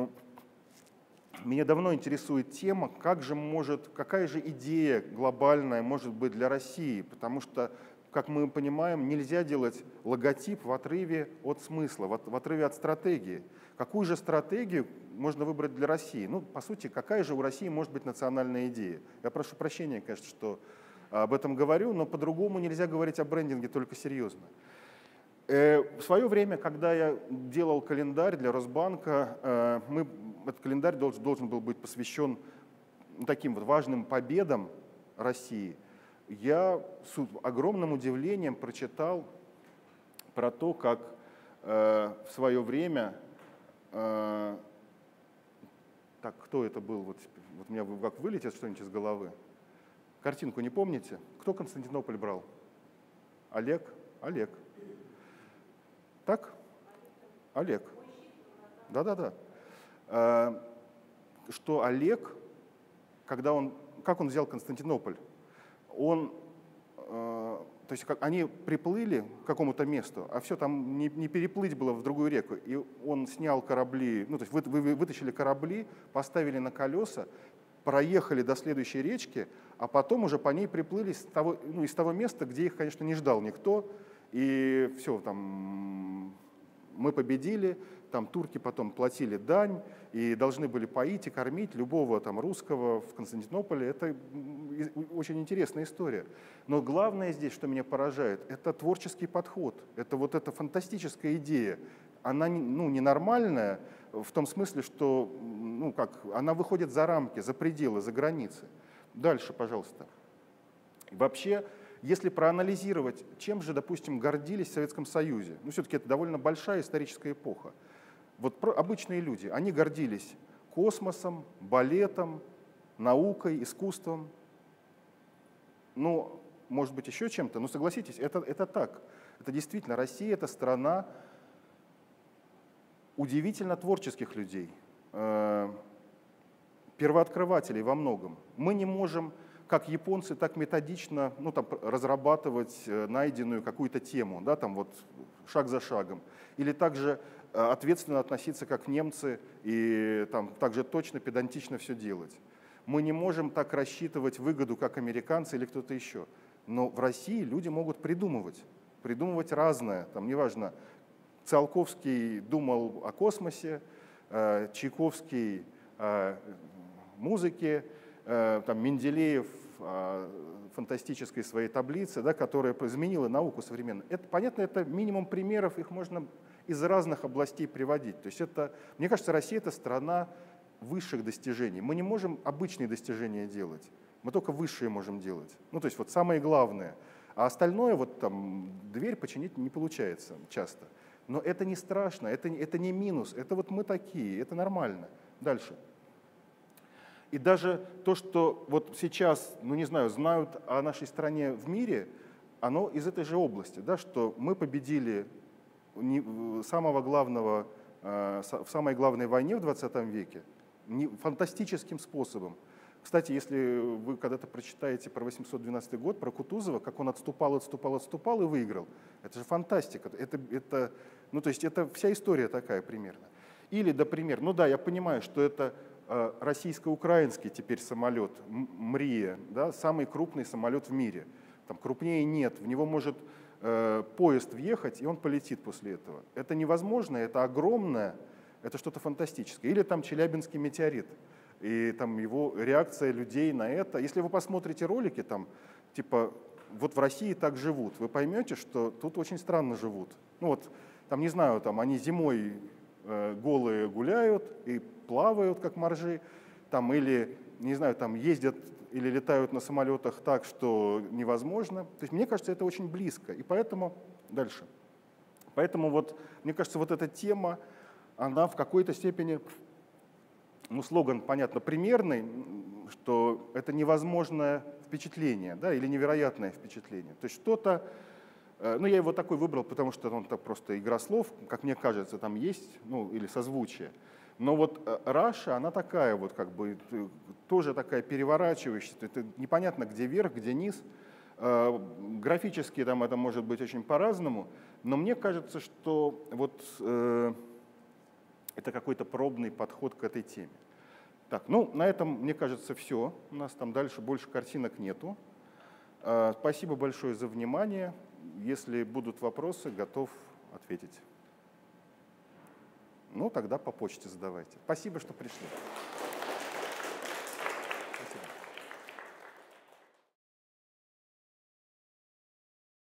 меня давно интересует тема, как же может, какая же идея глобальная может быть для России, потому что, как мы понимаем, нельзя делать логотип в отрыве от смысла, в отрыве от стратегии. Какую же стратегию можно выбрать для России? Ну, по сути, какая же у России может быть национальная идея? Я прошу прощения, конечно, что об этом говорю, но по-другому нельзя говорить о брендинге только серьезно. В свое время, когда я делал календарь для Росбанка, мы, этот календарь должен, должен был быть посвящен таким вот важным победам России. Я с огромным удивлением прочитал про то, как э, в свое время, э, так, кто это был, вот, вот у меня как вылетит что-нибудь из головы. Картинку не помните? Кто Константинополь брал? Олег? Олег. Так? Олег. Да-да-да. Что Олег, когда он, как он взял Константинополь, он, то есть как, они приплыли к какому-то месту, а все, там не, не переплыть было в другую реку, и он снял корабли, ну то есть вы, вы вытащили корабли, поставили на колеса, проехали до следующей речки, а потом уже по ней приплыли с того, ну, из того места, где их, конечно, не ждал никто. И все, там мы победили, там турки потом платили дань и должны были поить и кормить любого там русского в Константинополе. Это очень интересная история. Но главное здесь, что меня поражает, это творческий подход, это вот эта фантастическая идея. Она ну, ненормальная в том смысле, что ну, как, она выходит за рамки, за пределы, за границы. Дальше, пожалуйста. Вообще, если проанализировать, чем же, допустим, гордились в Советском Союзе, ну, все-таки это довольно большая историческая эпоха. Вот обычные люди, они гордились космосом, балетом, наукой, искусством. Ну, может быть, еще чем-то, но согласитесь, это, это так. Это действительно, Россия — это страна удивительно творческих людей, э, первооткрывателей во многом. Мы не можем, как японцы, так методично ну, там, разрабатывать найденную какую-то тему, да, там вот шаг за шагом. Или также ответственно относиться, как немцы, и там, также точно, педантично все делать. Мы не можем так рассчитывать выгоду, как американцы или кто-то еще. Но в России люди могут придумывать, придумывать разное. Там, неважно, Циолковский думал о космосе, э, Чайковский э, музыки, э, там, Менделеев э, фантастической своей таблицы, да, которая изменила науку современную. Это, понятно, это минимум примеров, их можно из разных областей приводить. То есть это, мне кажется, Россия — это страна высших достижений. Мы не можем обычные достижения делать, мы только высшие можем делать. Ну, то есть вот самое главное. А остальное, вот там, дверь починить не получается часто. Но это не страшно, это, это не минус, это вот мы такие, это нормально. Дальше. И даже то, что вот сейчас, ну не знаю, знают о нашей стране в мире, оно из этой же области, да, что мы победили самого главного, в самой главной войне в двадцатом веке фантастическим способом. Кстати, если вы когда-то прочитаете про восемьсот двенадцатый год, про Кутузова, как он отступал, отступал, отступал и выиграл, это же фантастика. Это, это, ну, то есть это вся история такая примерно. Или, например, ну да, я понимаю, что это э, российско-украинский теперь самолет МРИЯ, да, самый крупный самолет в мире. Там крупнее нет, в него может э, поезд въехать, и он полетит после этого. Это невозможно, это огромное, это что-то фантастическое. Или там Челябинский метеорит. И там его реакция людей на это. Если вы посмотрите ролики, там, типа, вот в России так живут, вы поймете, что тут очень странно живут. Ну вот, там, не знаю, там они зимой э, голые гуляют и плавают, как моржи, там, или, не знаю, там ездят или летают на самолетах так, что невозможно. То есть, мне кажется, это очень близко. И поэтому, дальше. Поэтому вот, мне кажется, вот эта тема, она в какой-то степени... Ну, слоган, понятно, примерный, что это невозможное впечатление, да, или невероятное впечатление. То есть что-то, ну, я его такой выбрал, потому что он так просто игра слов, как мне кажется, там есть, ну, или созвучие. Но вот Раша, она такая вот, как бы, тоже такая переворачивающая, это непонятно, где верх, где низ. Графически там это может быть очень по-разному, но мне кажется, что вот... Это какой-то пробный подход к этой теме. Так, ну, на этом, мне кажется, все. У нас там дальше больше картинок нету. Спасибо большое за внимание. Если будут вопросы, готов ответить. Ну, тогда по почте задавайте. Спасибо, что пришли.